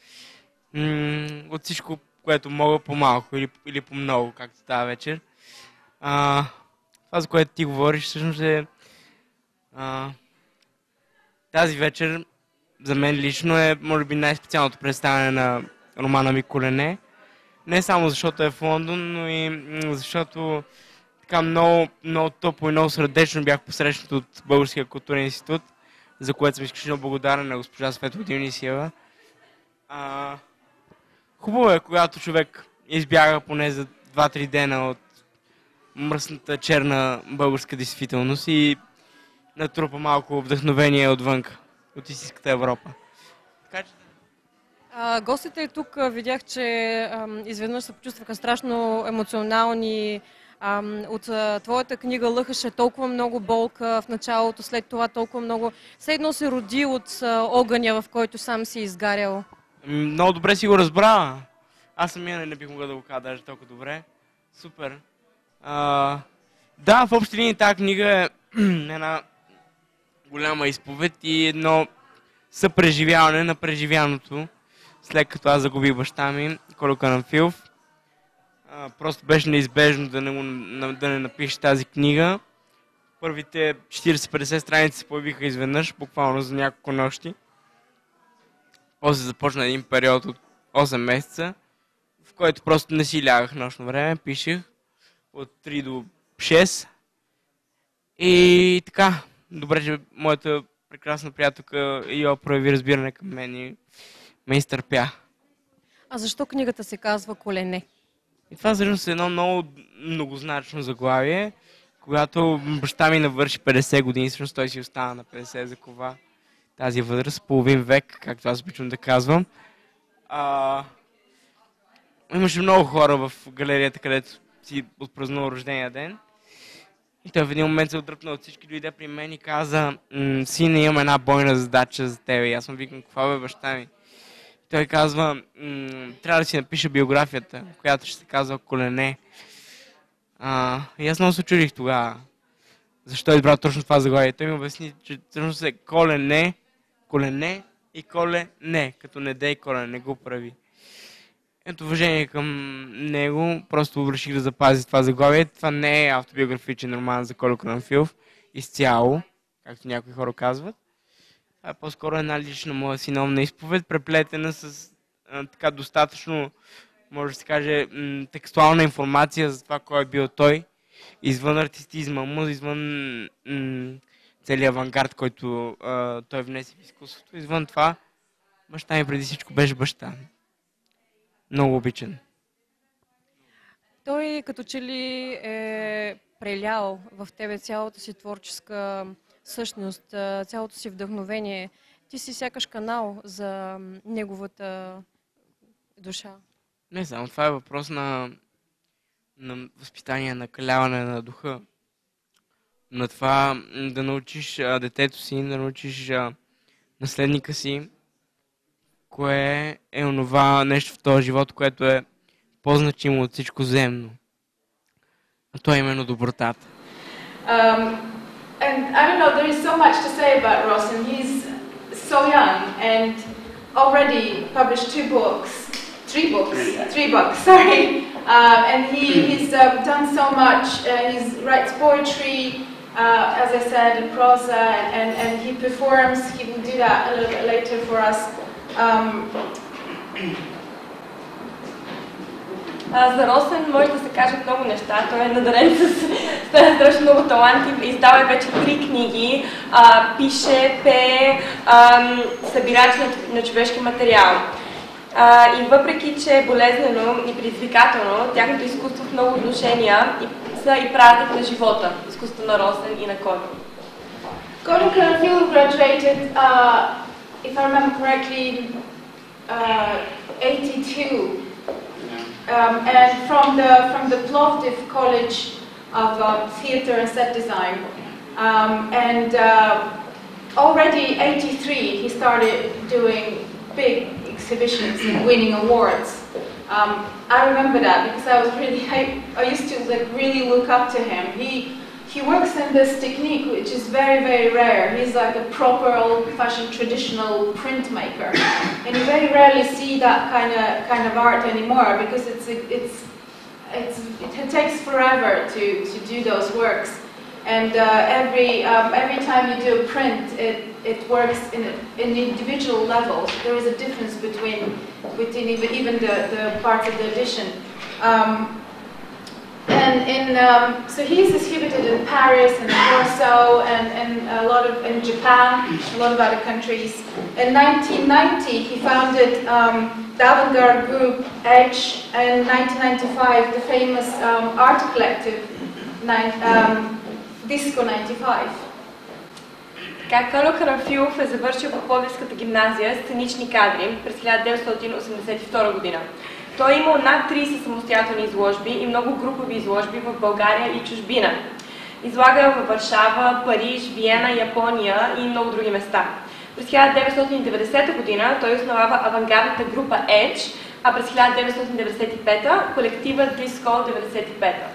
М- от всичко, което мога по-малко или, или по-много, както става вечер. А, това, за което ти говориш, всъщност е А, тази вечер за мен лично е, може би, най-специалното представяне на романа ми "Колене". Не само защото е в Лондон, но и защото така много, много топло и много сърдечно бях посрещнат от Българския културен институт, за което съм изключително благодарен на госпожа Светла Дионисиева. А, хубаво е, когато човек избяга поне за два-три дена от мръсната черна българска действителност и натрупа малко вдъхновение отвънка, от истинската Европа. Така че... А, гостите тук а, видях, че а, изведнъж се почувстваха страшно емоционални. А, от а, твоята книга лъхаше толкова много болка в началото, след това толкова много... Все едно се роди от а, огъня, в който сам си изгарял. Много добре си го разбра. Аз самия не бих могъл да го кажа даже толкова добре. Супер. А, да, в общи линии тази книга е една голяма изповед и едно съпреживяване на преживяното, след като аз загубих баща ми, Кольо Канамфилов. А, просто беше неизбежно да не, го, да не напиша тази книга. Първите четирийсет-петдесет страници се появиха изведнъж, буквално за няколко нощи. После започна един период от осем месеца, в който просто не си лягах нощно време, пишех от три до шест. И така, добре, че моята прекрасна приятелка Йо прояви разбиране към мен и ме изтърпя. А защо книгата се казва "Колене"? И това всъщност е едно много многозначно заглавие. Когато баща ми навърши петдесет години, всъщност той си остана на петдесет за кова тази възраст, половин век, както аз обичам да казвам. А, имаше много хора в галерията, където си отпразнува рождения ден. И той в един момент се отдръпна от всички, дойде при мен и каза: "Сине, имам една бойна задача за тебе." И аз му викам: "Каква бе, баща ми?" Той казва: "Трябва да си напиша биографията, която ще се казва "Колене". А, и аз много се чудих тогава защо е избрал точно това заглавие. Той ми обясни, че всъщност е колене, колене и колене, като не дей колене, не го прави. Ето, уважение към него, просто реших да запази това заглавие. Това не е автобиографичен роман за Кольо Канамфилов изцяло, както някои хора казват. Това е по-скоро една лична моя синовна изповед, преплетена с а, така достатъчно, може да се каже, м- текстуална информация за това кой е бил той, извън артистизма му, извън м- целият авангард, който а, той внесе в изкуството. Извън това, баща ми преди всичко беше баща. Много обичан. Той като че ли е прелял в тебе цялата си творческа същност, цялото си вдъхновение. Ти си сякаш канал за неговата душа. Не само, това е въпрос на, на възпитание, на каляване на духа. На това да научиш а, детето си, да научиш а, наследника си, кое е онова нещо в този живот, което е по-значимо от всичко земно. А то е именно добротата. Um, and I don't know, there is so much to say about Rossen. He's so young and already published two books, three books, three books, sorry. Um, and he, he's um, done so much. Uh, he writes poetry, uh, as I said, in prosa, and, and, and he performs. He will do that a little bit later for us. Um, А, за Росен може да се кажат много неща. Той е надарен с, с страшно много таланти. Издава вече три книги. А, пише, пее, а, събирач на, на човешки материал. А, и въпреки, че е болезнено и предизвикателно, тяхното изкуство в много отношения и, са и празник на живота. Изкуството на Росен и на Кольо. Kольо Канамфилов graduated, uh, if I remember correctly, uh, eighty-two. Um, and from the from the Plovdiv College of uh, Theatre and Set Design, um, and uh, already eighty-three he started doing big exhibitions and winning awards. Um, I remember that because I was really I, I used to like really look up to him. He he works in this technique which is very very rare. He's like a proper old-fashioned traditional printmaker, and you very rarely see that kind of kind of art anymore because it's it's it's it takes forever to to do those works. And uh, every um, every time you do a print, it it works in in individual levels. There is a difference between between even, even the the parts of the edition. Um, and in um, so he's distributed in Paris and Warsaw and, and a lot of in Japan, a lot of other countries. In nineteen ninety, he founded um, the avant-garde group Edge, and in nineteen ninety-five, the famous um, art collective nine, um, Disco ninety-five. Така, Кольо Карамфилов е завършил по Пловдивската гимназия сценични кадри през хиляда деветстотин осемдесет и втора година. Той е имал над трийсет самостоятелни изложби и много групови изложби в България и чужбина. Излага във Варшава, Париж, Виена, Япония и много други места. През хиляда деветстотин и деветдесета година той основава авангардната група Edge, а през хиляда деветстотин деветдесет и пета колектива Disco деветдесет и пета.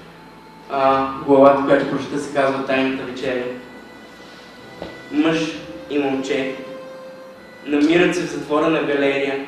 А, главата, която прочета, се казва Тайната вечеря. Мъж и момче намират се в затворена галерия.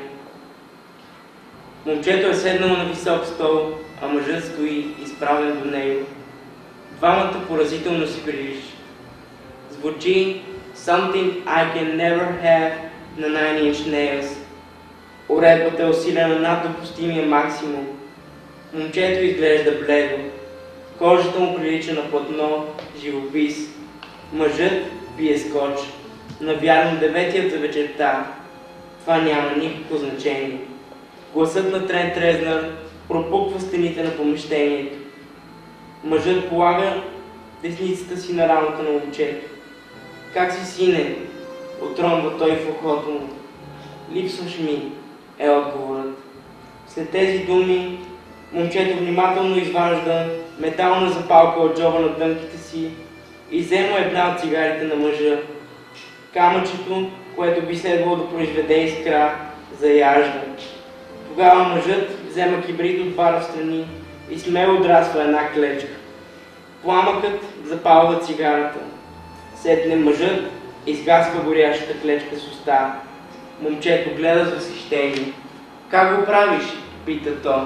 Момчето е седнало на висок стол, а мъжът стои изправен до него. Двамата поразително си приличат. Звучи Something I Can Never Have на Nine Inch Nails. Уредбата е усилена над допустимия максимум. Момчето изглежда бледо. Кожата му прилича на платно, живопис. Мъжът пие скоч. Навярно деветият за вечерта. Това няма никакво значение. Гласът на Трент Резнър пропуква стените на помещението. Мъжът полага десницата си на рамото на момчето. Как си, сине? Отронва той в ухото му. Липсваш ми, е отговорът. След тези думи момчето внимателно изважда метална запалка от джоба на дънките си и взема една от цигарите на мъжа. Камъчето, което би следвало да произведе искра, заяжда. Тогава мъжът взема кибрид от бара встрани и смело отраства една клечка. Пламъкът запалва цигарата. Сетне мъжът изгасва горящата клечка с уста. Момчето гледа с възхищение. Как го правиш? Пита то.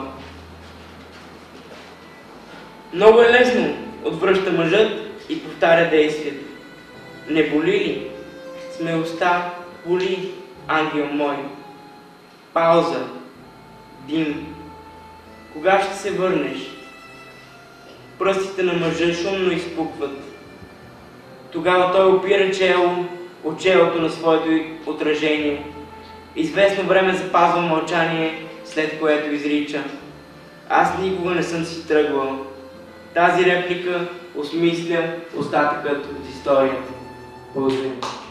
Много е лесно, отвръща мъжът и повтаря действието. Не боли ли? Смелостта боли, ангел мой. Пауза. Дим. Кога ще се върнеш? Пръстите на мъжа шумно изпукват. Тогава той опира чело от челото на своето отражение. Известно време запазва мълчание, след което изрича. Аз никога не съм си тръгвал. Тази реплика осмисля остатъкът от историята. Благодаря.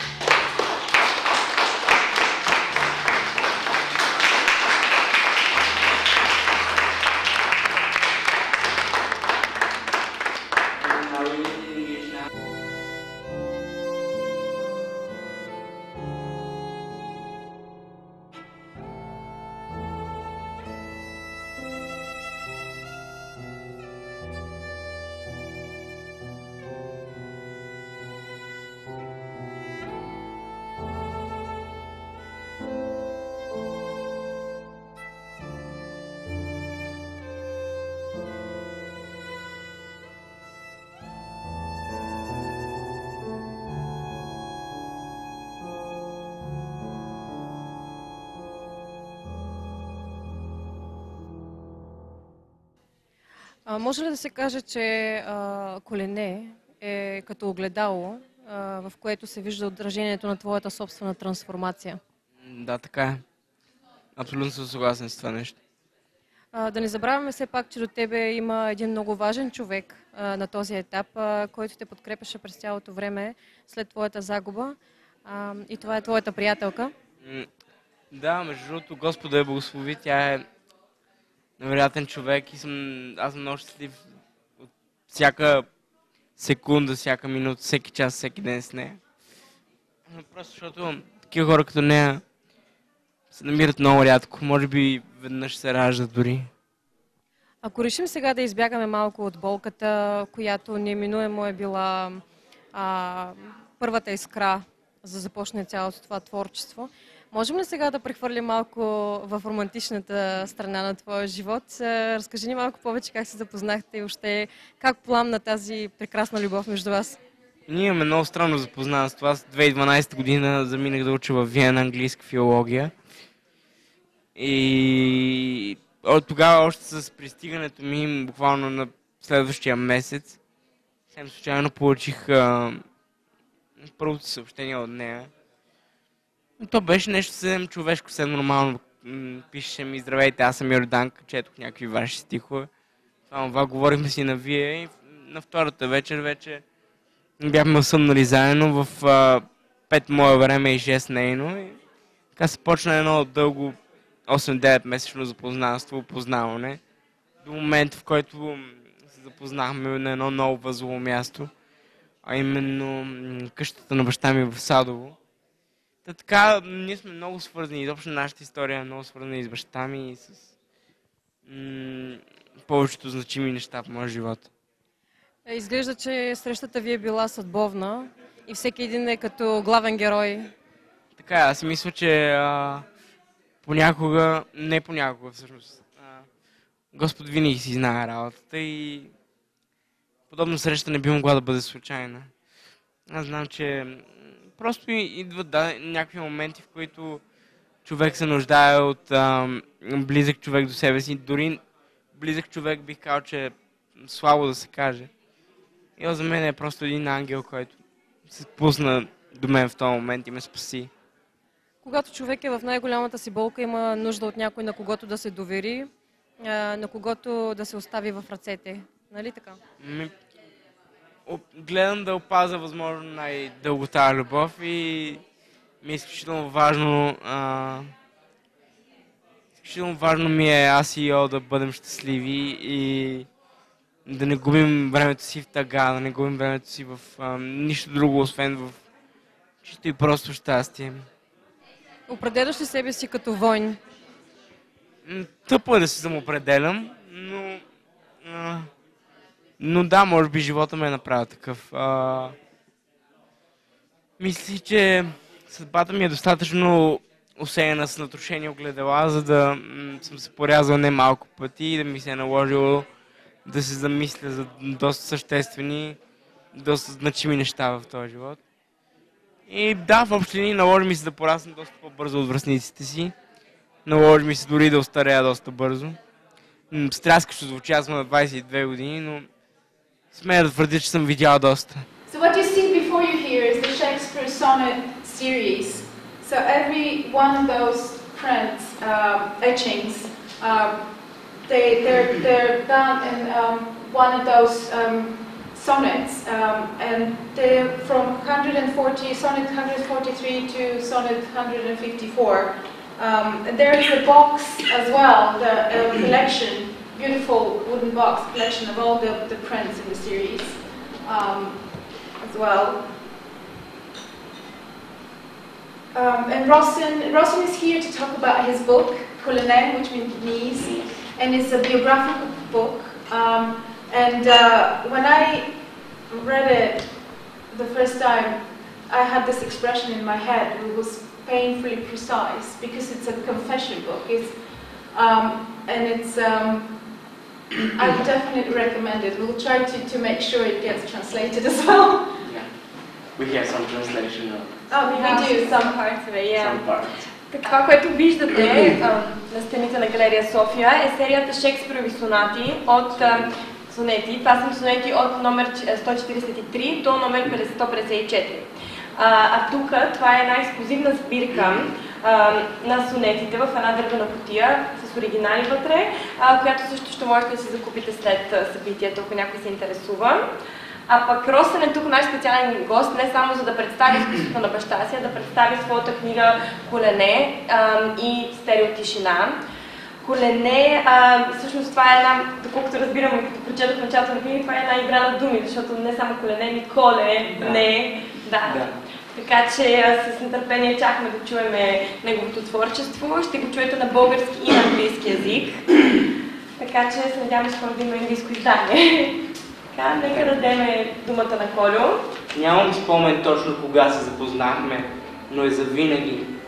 А, може ли да се каже, че а, колене е като огледало, а, в което се вижда отражението на твоята собствена трансформация? Да, така е. Абсолютно съм съгласен с това нещо. А, да не забравяме все пак, че до тебе има един много важен човек а, на този етап, а, който те подкрепяше през цялото време след твоята загуба. А, и това е твоята приятелка. Да, между другото, Господа я благослови, тя е невероятен човек и съм, аз съм много щастлив от всяка секунда, всяка минута, всеки час, всеки ден с нея. Просто защото такива хора като нея се намират много рядко, може би веднъж се раждат дори. Ако решим сега да избягаме малко от болката, която неминуемо е била а, първата искра за да започне цялото това творчество, Можем ли сега да прехвърлим малко в романтичната страна на твоя живот? Разкажи ни малко повече как се запознахте и още как пламна тази прекрасна любов между вас? Ние имаме много странно запознанство. Аз две хиляди и дванадесета година заминах да уча в Виена английска филология. И от тогава още с пристигането ми, буквално на следващия месец, съвсем случайно получих а, първото съобщение от нея. То беше нещо съвсем човешко, съвсем нормално. Пишеше ми: здравейте, аз съм Йорданка, четох някакви ваши стихове. Това, това говорихме си на вие и на втората вечер вече бяхме осъмнали заедно в а, пет мое време и шест нейно. И така се почна едно дълго осем-девет месечно запознанство, опознаване, до момента, в който се запознахме на едно много възлово място, а именно къщата на баща ми в Садово. Та така, ние сме много свързани, изобщо нашата история е много свързана и с баща ми и с м- повечето значими неща в моя живот. Изглежда, че срещата ви е била съдбовна и всеки един е като главен герой. Така, аз мисля, че а, понякога, не понякога всъщност, а, Господ винаги си знае работата и подобна среща не би могла да бъде случайна. Аз знам, че просто идват да, някакви моменти, в които човек се нуждае от а, близък човек до себе си. Дори близък човек бих казал, че е слабо да се каже. И за мен е просто един ангел, който се спусна до мен в този момент и ме спаси. Когато човек е в най-голямата си болка, има нужда от някой, на когото да се довери, на когото да се остави в ръцете. Нали така? Ми, гледам да опазя възможно най-дълго тази любов и ми е изключително важно а, изключително важно ми е аз и Йо да бъдем щастливи и да не губим времето си в тъга, да не губим времето си в а, нищо друго, освен в чисто и просто щастие. Определяш ли себе си като войн? Тъпо е да се самоопределям, но... А, но да, може би живота ме е направил такъв. А, мисля, че съдбата ми е достатъчно усеяна с натрушени огледала, за да м- съм се порязал не малко пъти и да ми се е наложило да се замисля за доста съществени, доста значими неща в този живот. И да, в общи линии наложи ми се да порасна доста по-бързо от връстниците си. Наложи ми се дори да остарея доста бързо. Стряскащо звучи, аз съм на двадесет и две години, но смея да твърдя, че съм видял доста. So what you see before you here is the Shakespeare sonnet series. So every one of those prints, uh, etchings, uh, they, they're, they're done in um, one of those um, sonnets, um, and they're from one hundred forty, sonnet one hundred forty-three to sonnet one hundred fifty-four. Um, and there is a box as well, the uh, collection, beautiful wooden box collection of all the, the prints in the series um, as well. Um, and Rosin, Rosin is here to talk about his book, Culinen, which means knees, and it's a biographical book. Um, and uh, when I read it the first time, I had this expression in my head. It was painfully precise because it's a confession book. It's, um, and it's, um, I would definitely recommend it. We'll try to, to make sure it gets translated as well. Yeah. We have some translation of Oh, we Yeah, do. some parts of it, yeah. some parts. Това, което виждате а, на стените на галерия София, е серията Шекспирови сонати от а, сонети. Това са сонети от номер сто четиридесет и три до номер сто петдесет и четири. А, а тук това е една ексклюзивна сбирка а, на сонетите в една дървена кутия с оригинали вътре, а, която също ще можете да си закупите след а, събитието, ако някой се интересува. А пък Росен е тук наш специален гост, не само за да представи изкуството на баща си, а да представи своята книга Колене а, и Стереотишина. Колене, а, всъщност това е една, доколкото разбирам и като прочетох в началото на книга, това е една игра на думи, защото не само колене, ми коле, да. не, да. да. Така че с нетърпение чакаме да чуем неговото творчество. Ще го чуете на български и на английски язик. Така че се надяваме скоро да има английско издание. Така, нека дадем думата на Колю. Нямам спомен точно кога се запознахме, но е завинаги.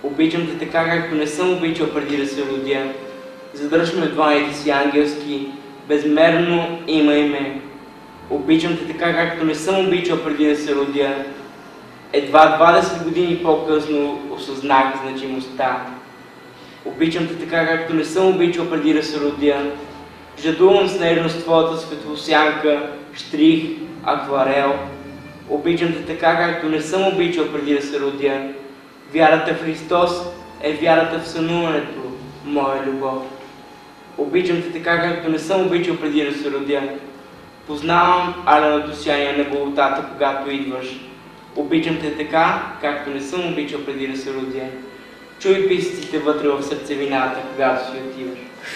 Обичам те така, както не съм обичал преди да се родя. Задръж ме в дланите си ангелски, безмерно имай ме. Обичам те така, както не съм обичал преди да се родя. Едва двадесет години по-късно осъзнах значимостта. Обичам те така, както не съм обичал преди да се родя. Жадувам с нежност твоята светлосянка, штрих, акварел. Обичам те така, както не съм обичал преди да се родя. Вярата в Христос е вярата в сънуването, моя любов. Обичам те така, както не съм обичал преди да се родя. Познавам аленото сияние на голотата, когато идваш. Обичам те така, както не съм обичал преди да се родя. Чуй писъците вътре в сърцевината, когато си отиваш.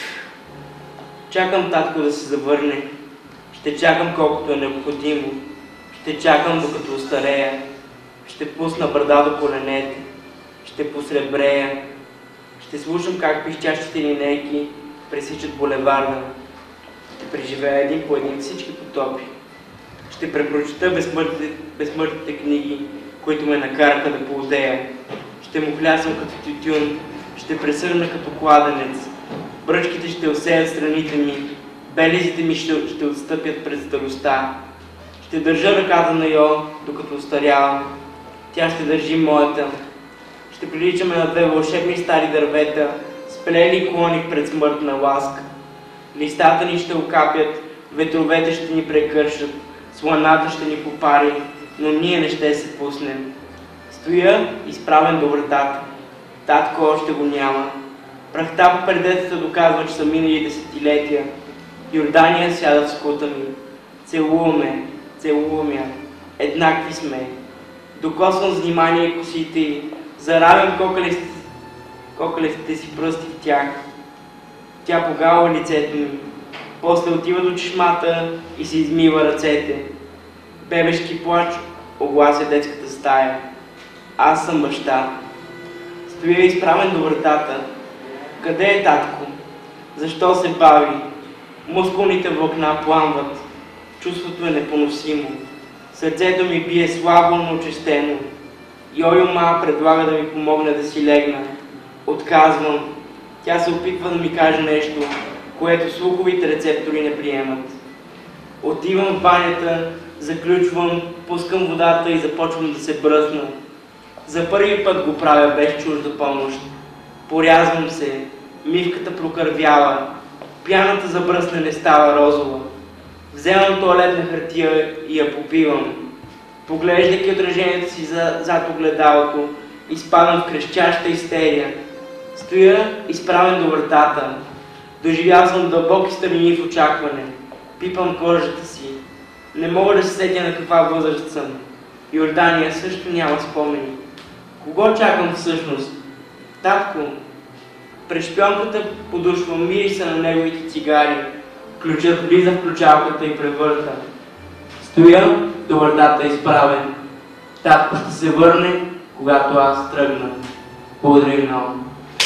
Чакам татко да се завърне. Ще чакам колкото е необходимо. Ще чакам докато остарея. Ще пусна брада до коленете. Ще посребрея. Ще слушам как пищящите линейки пресичат булеварда. Ще преживея един по един всички потопи. Ще препрочета безсмъртните, безсмъртните книги, които ме накараха да поудея. Ще му хлясам като тютюн. Ще пресърна като кладенец. Бръчките ще осеят страните ми. Белезите ми ще, ще отстъпят пред старостта. Ще държа ръката на Йо, докато остарявам. Тя ще държи моята. Ще приличаме на две вълшебни стари дървета, сплели клони пред смъртна ласка. Листата ни ще окапят, ветровете ще ни прекършат, сланата ще ни попари, но ние не ще се пуснем. Стоя изправен до вратата. Татко още го няма. Прахта по предетата доказва, че са минали десетилетия. Йордания сяда в скута ми. Целуваме, целуваме. Еднакви сме. Докосвам с внимание косите й. Заравям кокалестите, кокалестите си пръсти в тях. Тя погава лицето ми. После отива до чешмата и се измива ръцете. Бебешки плач оглася детската стая. Аз съм баща. Стоя изправен до вратата. Къде е татко? Защо се бави? Мускулните влакна пламват. Чувството е непоносимо. Сърцето ми бие слабо, но честено. Йойо ма предлага да ми помогне да си легна. Отказвам. Тя се опитва да ми каже нещо, което слуховите рецептори не приемат. Отивам в банята, заключвам, пускам водата и започвам да се бръсна. За първи път го правя без чужда помощ. Порязвам се, мивката прокървява, пяната за бръснене става розова. Вземам тоалетна хартия и я попивам. Поглеждайки отражението си за, зад огледалото, изпадам в крещяща истерия. Стоя изправен до вратата. Доживял съм дълбоки старини в очакване. Пипам кожата си. Не мога да се сетя на каква възраст съм. Йордания също няма спомени. Кого чакам всъщност? Татко. През шпионката подушвам мириса на неговите цигари. Ключът влиза в ключалката и превърта. Стоя до вратата изправен. Татко ще се върне, когато аз тръгна. Благодаря много.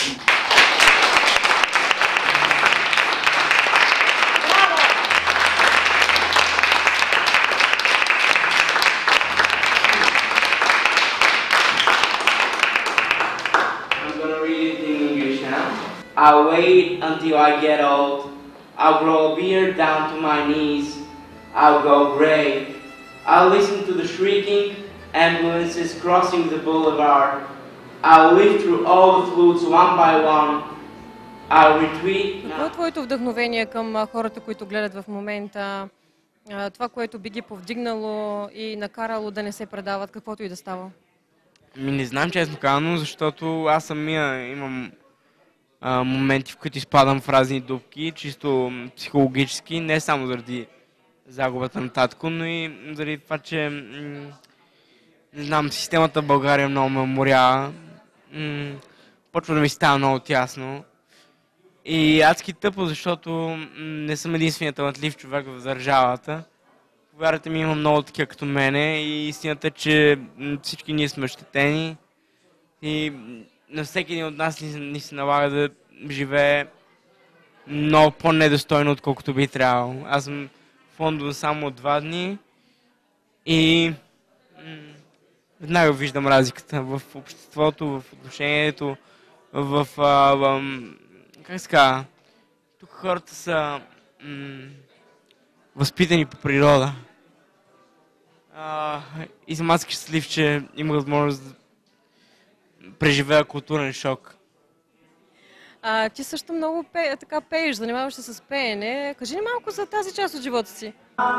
I'll wait until I get old. I'll grow a beard down to my knees. I'll go gray. I'll listen to the shrieking ambulances crossing the boulevard. I'll live through all the flutes one by one. I'll retreat. Какво е твоето вдъхновение към хората, които гледат в момента? Това, което би ги повдигнало и накарало да не се предават, каквото и да става? Ми не знам честно казано, защото аз самия имам а, моменти, в които изпадам в разни дупки, чисто психологически, не само заради загубата на татко, но и заради това, че не знам, системата в България много ме уморява. Почва да ми става много тясно. И адски тъпо, защото не съм единственият талантлив човек в държавата. Повярвайте ми, има много такива като мене и истината е, че всички ние сме ощетени и на всеки един от нас ни, ни се налага да живее много по-недостойно, отколкото би трябвало. Аз съм в Лондон само от два дни и веднага виждам разликата в обществото, в отношението, в... А, в как се казва? Тук хората са м- възпитани по природа. А, и съм аз щастлив, че имах възможност да преживея културен шок. А, ти също много пе, така пееш, занимаваш се с пеене. Кажи ни малко за тази част от живота си.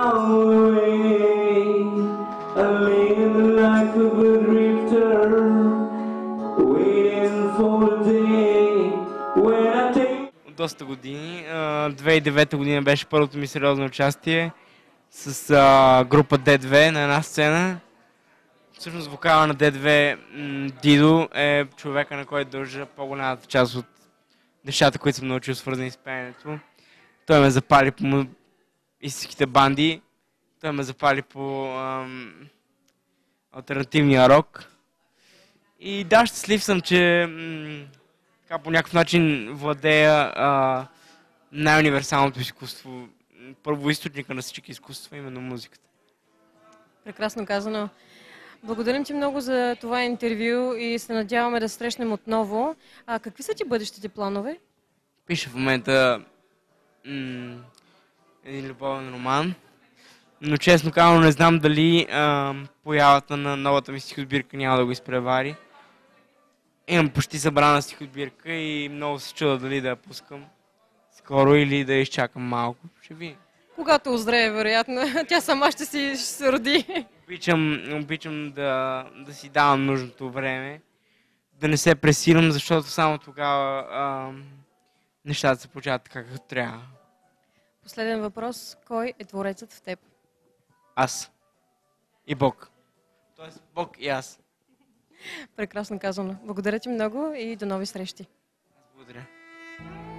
От доста години. две хиляди и девета година беше първото ми сериозно участие с а, група Д две на една сцена. Всъщност вокала на Д две Дидо е човека, на който дължа по-голямата част от нещата, които съм научил, свързани с пеенето. Той ме запали по истинските банди, той ме запали по ам, алтернативния рок. И да, щастлив съм, че м- така, по някакъв начин владея а, най-универсалното изкуство, първоизточника на всички изкуства, именно музиката. Прекрасно казано. Благодарим ти много за това интервю и се надяваме да се срещнем отново. А какви са ти бъдещите планове? Пиша в момента м- един любовен роман, но честно казано не знам дали а, появата на новата ми стихосбирка няма да го изпревари. Имам почти събрана стихосбирка и много се чуда дали да я пускам скоро или да я изчакам малко. Ще ви. Когато озрее, вероятно. Тя сама ще си ще се роди. Обичам, обичам да, да си давам нужното време, да не се пресирам, защото само тогава а, нещата се получават така, както трябва. Последен въпрос. Кой е творецът в теб? Аз. И Бог. Тоест Бог и аз. Прекрасно казано. Благодаря ти много и до нови срещи. Благодаря.